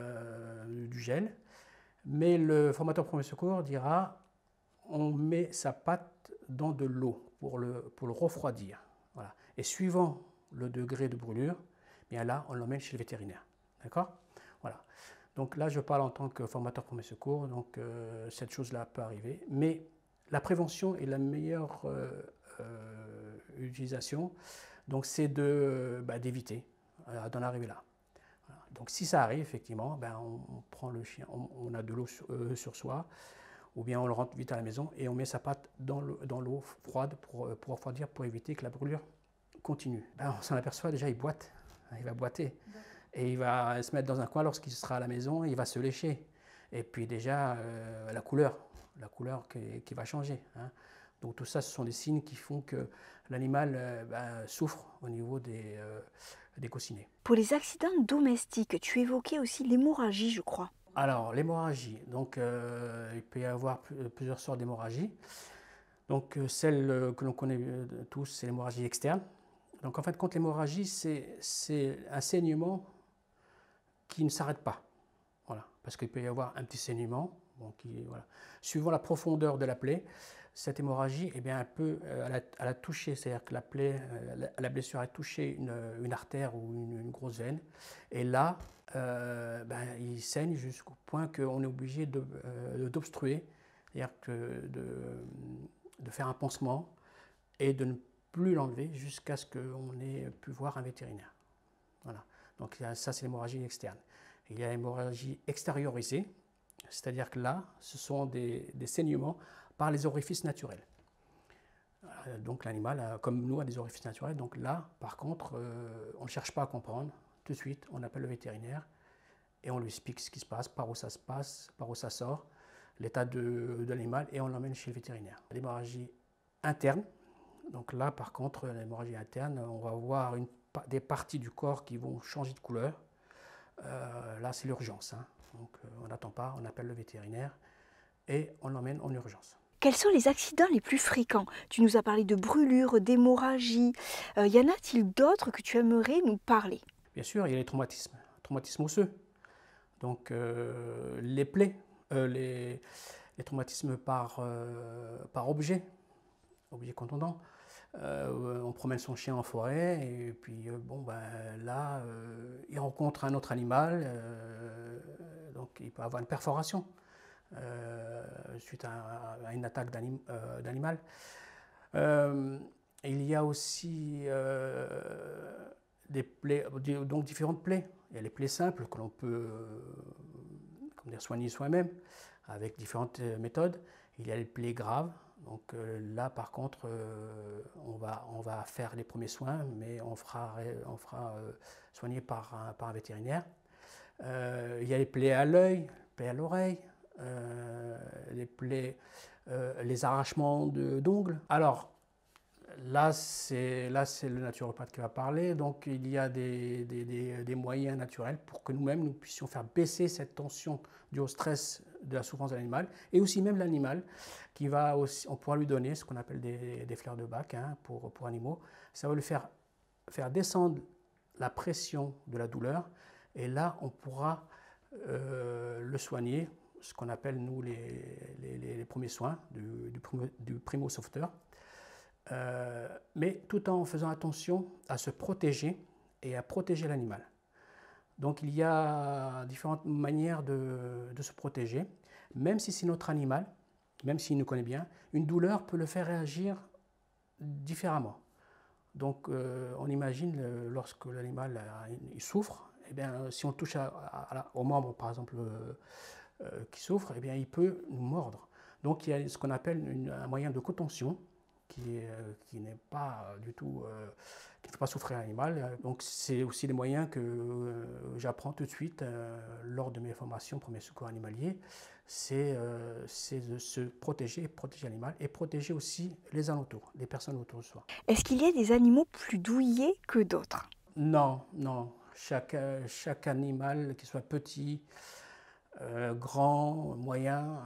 du gel, mais le formateur premier secours dira, on met sa patte dans de l'eau pour le refroidir. Voilà. Et suivant le degré de brûlure, bien là, on l'emmène chez le vétérinaire. D'accord? Voilà. Donc là, je parle en tant que formateur premier secours, donc cette chose-là peut arriver. Mais la prévention est la meilleure utilisation, donc c'est d'éviter d'en arriver là. Voilà. Donc si ça arrive, effectivement, on prend le chien, on a de l'eau sur soi, ou bien on le rentre vite à la maison et on met sa patte dans l'eau froide pour refroidir, pour éviter que la brûlure continue. On s'en aperçoit déjà, il boite. Il va boiter et il va se mettre dans un coin lorsqu'il sera à la maison, il va se lécher. Et puis déjà, la couleur qui va changer. Hein. Donc tout ça, ce sont des signes qui font que l'animal souffre au niveau des coussinets. Pour les accidents domestiques, tu évoquais aussi l'hémorragie, je crois. Alors, l'hémorragie, donc il peut y avoir plusieurs sortes d'hémorragie. Donc celle que l'on connaît tous, c'est l'hémorragie externe. Donc en fait, quand l'hémorragie, c'est un saignement qui ne s'arrête pas. Voilà, parce qu'il peut y avoir un petit saignement. Bon, voilà. Suivant la profondeur de la plaie, cette hémorragie, eh bien, elle a touché, c'est-à-dire que la plaie, la blessure a touché une artère ou une grosse veine. Et là, il saigne jusqu'au point qu'on est obligé d'obstruer, c'est-à-dire de faire un pansement et de ne plus l'enlever jusqu'à ce qu'on ait pu voir un vétérinaire. Voilà. Donc ça, c'est l'hémorragie externe. Il y a l'hémorragie extériorisée, c'est-à-dire que là, ce sont des saignements par les orifices naturels. Donc l'animal, comme nous, a des orifices naturels. Donc là, par contre, on ne cherche pas à comprendre. Tout de suite, on appelle le vétérinaire et on lui explique ce qui se passe, par où ça se passe, par où ça sort, l'état de l'animal, et on l'emmène chez le vétérinaire. L'hémorragie interne, donc là, par contre, l'hémorragie interne, on va voir des parties du corps qui vont changer de couleur. Là, c'est l'urgence. Hein. Donc, on n'attend pas, on appelle le vétérinaire et on l'emmène en urgence. Quels sont les accidents les plus fréquents? Tu nous as parlé de brûlures, d'hémorragie. Y en a-t-il d'autres que tu aimerais nous parler? Bien sûr, il y a les traumatismes osseux. Donc, les plaies, les traumatismes par objet contondant. On promène son chien en forêt et puis là, il rencontre un autre animal, donc il peut avoir une perforation suite à une attaque d'animal. Il y a aussi des plaies, donc différentes plaies. Il y a les plaies simples que l'on peut soigner soi-même avec différentes méthodes. Il y a les plaies graves. Donc là, par contre, on va faire les premiers soins, mais on fera soigner par un vétérinaire. Il y a les plaies à l'œil, les plaies à l'oreille, les plaies, les arrachements d'ongles. Alors là, c'est le naturopathe qui va parler. Donc il y a des moyens naturels pour que nous-mêmes, nous puissions faire baisser cette tension due au stress de la souffrance de l'animal, et aussi même l'animal, on pourra lui donner ce qu'on appelle des fleurs de Bach pour animaux. Ça va lui faire descendre la pression de la douleur, et là on pourra le soigner ce qu'on appelle, nous, les premiers soins du primo-sauveteur, mais tout en faisant attention à se protéger et à protéger l'animal. Donc il y a différentes manières de se protéger. Même si c'est notre animal, même s'il nous connaît bien, une douleur peut le faire réagir différemment. Donc on imagine lorsque l'animal il souffre, eh bien, si on touche au membre par exemple qui souffre, eh bien, il peut nous mordre. Donc il y a ce qu'on appelle un moyen de contention qui n'est pas du tout, qui ne fait pas souffrir l'animal. Donc c'est aussi des moyens que j'apprends tout de suite lors de mes formations premiers secours animaliers, c'est de se protéger l'animal et protéger aussi les alentours, les personnes autour de soi. Est-ce qu'il y a des animaux plus douillés que d'autres? Non, non. Chaque animal, qu'il soit petit, grand, moyen,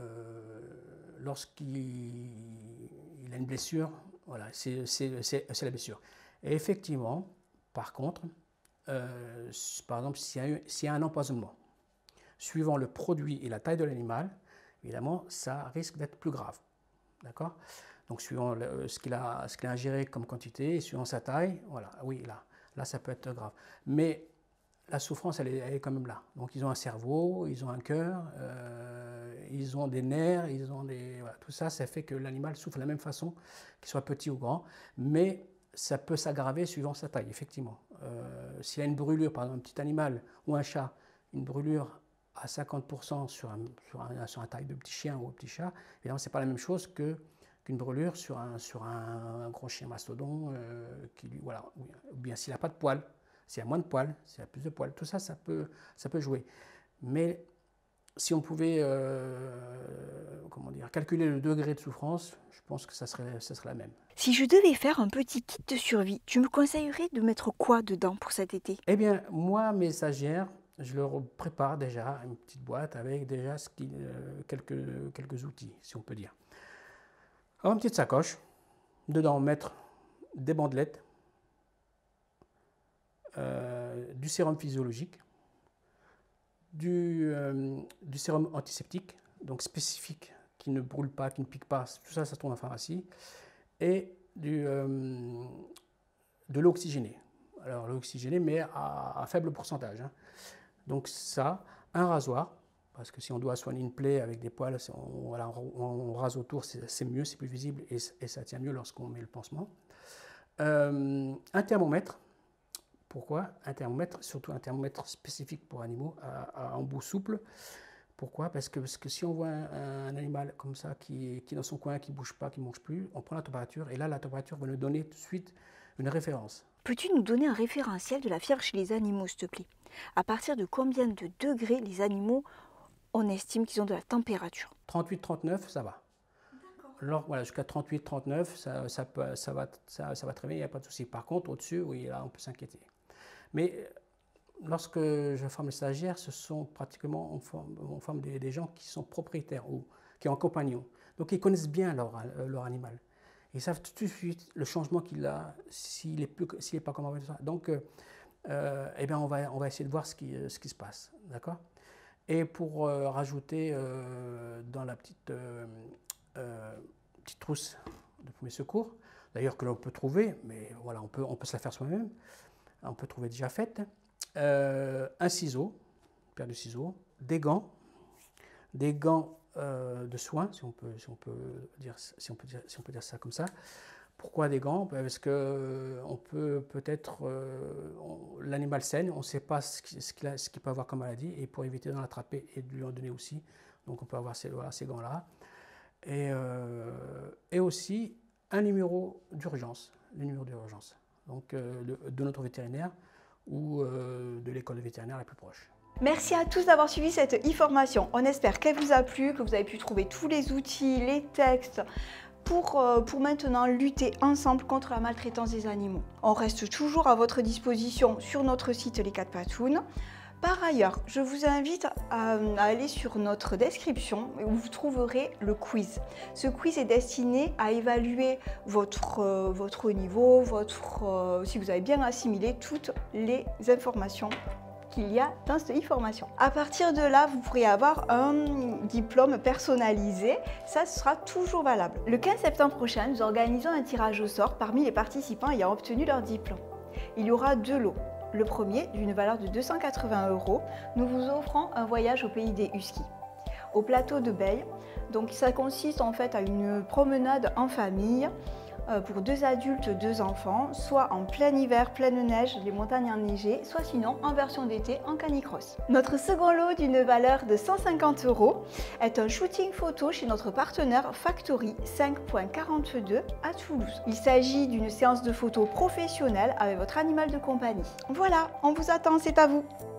lorsqu'il a une blessure, voilà, c'est la blessure. Et effectivement, par contre, par exemple, s'il y a un empoisonnement, suivant le produit et la taille de l'animal, évidemment, ça risque d'être plus grave. D'accord? Donc, suivant ce qu'il a ingéré comme quantité, et suivant sa taille, voilà, oui, là, ça peut être grave. Mais la souffrance, elle est quand même là. Donc, ils ont un cerveau, ils ont un cœur, ils ont des nerfs, voilà, tout ça, ça fait que l'animal souffre de la même façon, qu'il soit petit ou grand, mais ça peut s'aggraver suivant sa taille, effectivement. S'il y a une brûlure, par exemple, un petit animal ou un chat, une brûlure à 50% sur un taille de petit chien ou un petit chat, évidemment, ce n'est pas la même chose qu'une brûlure sur un gros chien mastodon, voilà, ou bien s'il n'a pas de poils, s'il y a moins de poils, s'il y a plus de poils, tout ça, ça peut jouer. Mais si on pouvait calculer le degré de souffrance, je pense que ça serait la même. Si je devais faire un petit kit de survie, tu me conseillerais de mettre quoi dedans pour cet été? Eh bien, moi, mes stagiaires, je leur prépare déjà une petite boîte avec déjà quelques outils, si on peut dire. Alors, une petite sacoche, dedans mettre des bandelettes, du sérum physiologique, du sérum antiseptique, donc spécifique, qui ne brûle pas, qui ne pique pas, tout ça, ça se trouve en pharmacie, et de l'eau oxygénée. Alors l'eau oxygénée, mais à faible pourcentage. Hein. Donc ça, un rasoir, parce que si on doit soigner une plaie avec des poils, on rase autour, c'est mieux, c'est plus visible, et ça tient mieux lorsqu'on met le pansement. Un thermomètre. Pourquoi? Un thermomètre, surtout un thermomètre spécifique pour animaux, à embout souple. Pourquoi? Parce que si on voit un animal comme ça qui est dans son coin, qui ne bouge pas, qui ne mange plus, on prend la température et là, la température va nous donner tout de suite une référence. Peux-tu nous donner un référentiel de la fièvre chez les animaux, s'il te plaît? À partir de combien de degrés les animaux, on estime qu'ils ont de la température? 38-39, ça va. Alors, voilà, jusqu'à 38-39, ça va très bien, il n'y a pas de souci. Par contre, au-dessus, oui, là, on peut s'inquiéter. Mais lorsque je forme les stagiaires, ce sont pratiquement, on forme des gens qui sont propriétaires ou qui ont un compagnon. Donc ils connaissent bien leur animal. Ils savent tout de suite le changement qu'il a, s'il n'est pas comme avant. Donc eh bien, on va essayer de voir ce qui se passe. D'accord? Et pour rajouter dans la petite trousse de premiers secours, d'ailleurs que l'on peut trouver, mais voilà, on peut se la faire soi-même. On peut trouver déjà faite, un ciseau, une paire de ciseaux, des gants de soins, si on peut dire ça comme ça. Pourquoi des gants? Parce que on peut-être l'animal saigne, on ne sait pas ce qu'il peut avoir comme maladie, et pour éviter d'en attraper et de lui en donner aussi, donc on peut avoir ces gants-là. Et aussi un numéro d'urgence, donc de notre vétérinaire ou de l'école vétérinaire la plus proche. Merci à tous d'avoir suivi cette e-formation. On espère qu'elle vous a plu, que vous avez pu trouver tous les outils, les textes pour maintenant lutter ensemble contre la maltraitance des animaux. On reste toujours à votre disposition sur notre site Les 4 Patounes. Par ailleurs, je vous invite à aller sur notre description où vous trouverez le quiz. Ce quiz est destiné à évaluer votre niveau, si vous avez bien assimilé toutes les informations qu'il y a dans cette e-formation. À partir de là, vous pourrez avoir un diplôme personnalisé. Ça sera toujours valable. Le 15 septembre prochain, nous organisons un tirage au sort parmi les participants ayant obtenu leur diplôme. Il y aura 2 lots. Le premier, d'une valeur de 280 €, nous vous offrons un voyage au pays des Huskies, au plateau de Beille. Donc ça consiste en fait à une promenade en famille pour 2 adultes, 2 enfants, soit en plein hiver, pleine neige, les montagnes enneigées, soit sinon en version d'été en canicross. Notre second lot d'une valeur de 150 € est un shooting photo chez notre partenaire Factory 5.42 à Toulouse. Il s'agit d'une séance de photos professionnelle avec votre animal de compagnie. Voilà, on vous attend, c'est à vous!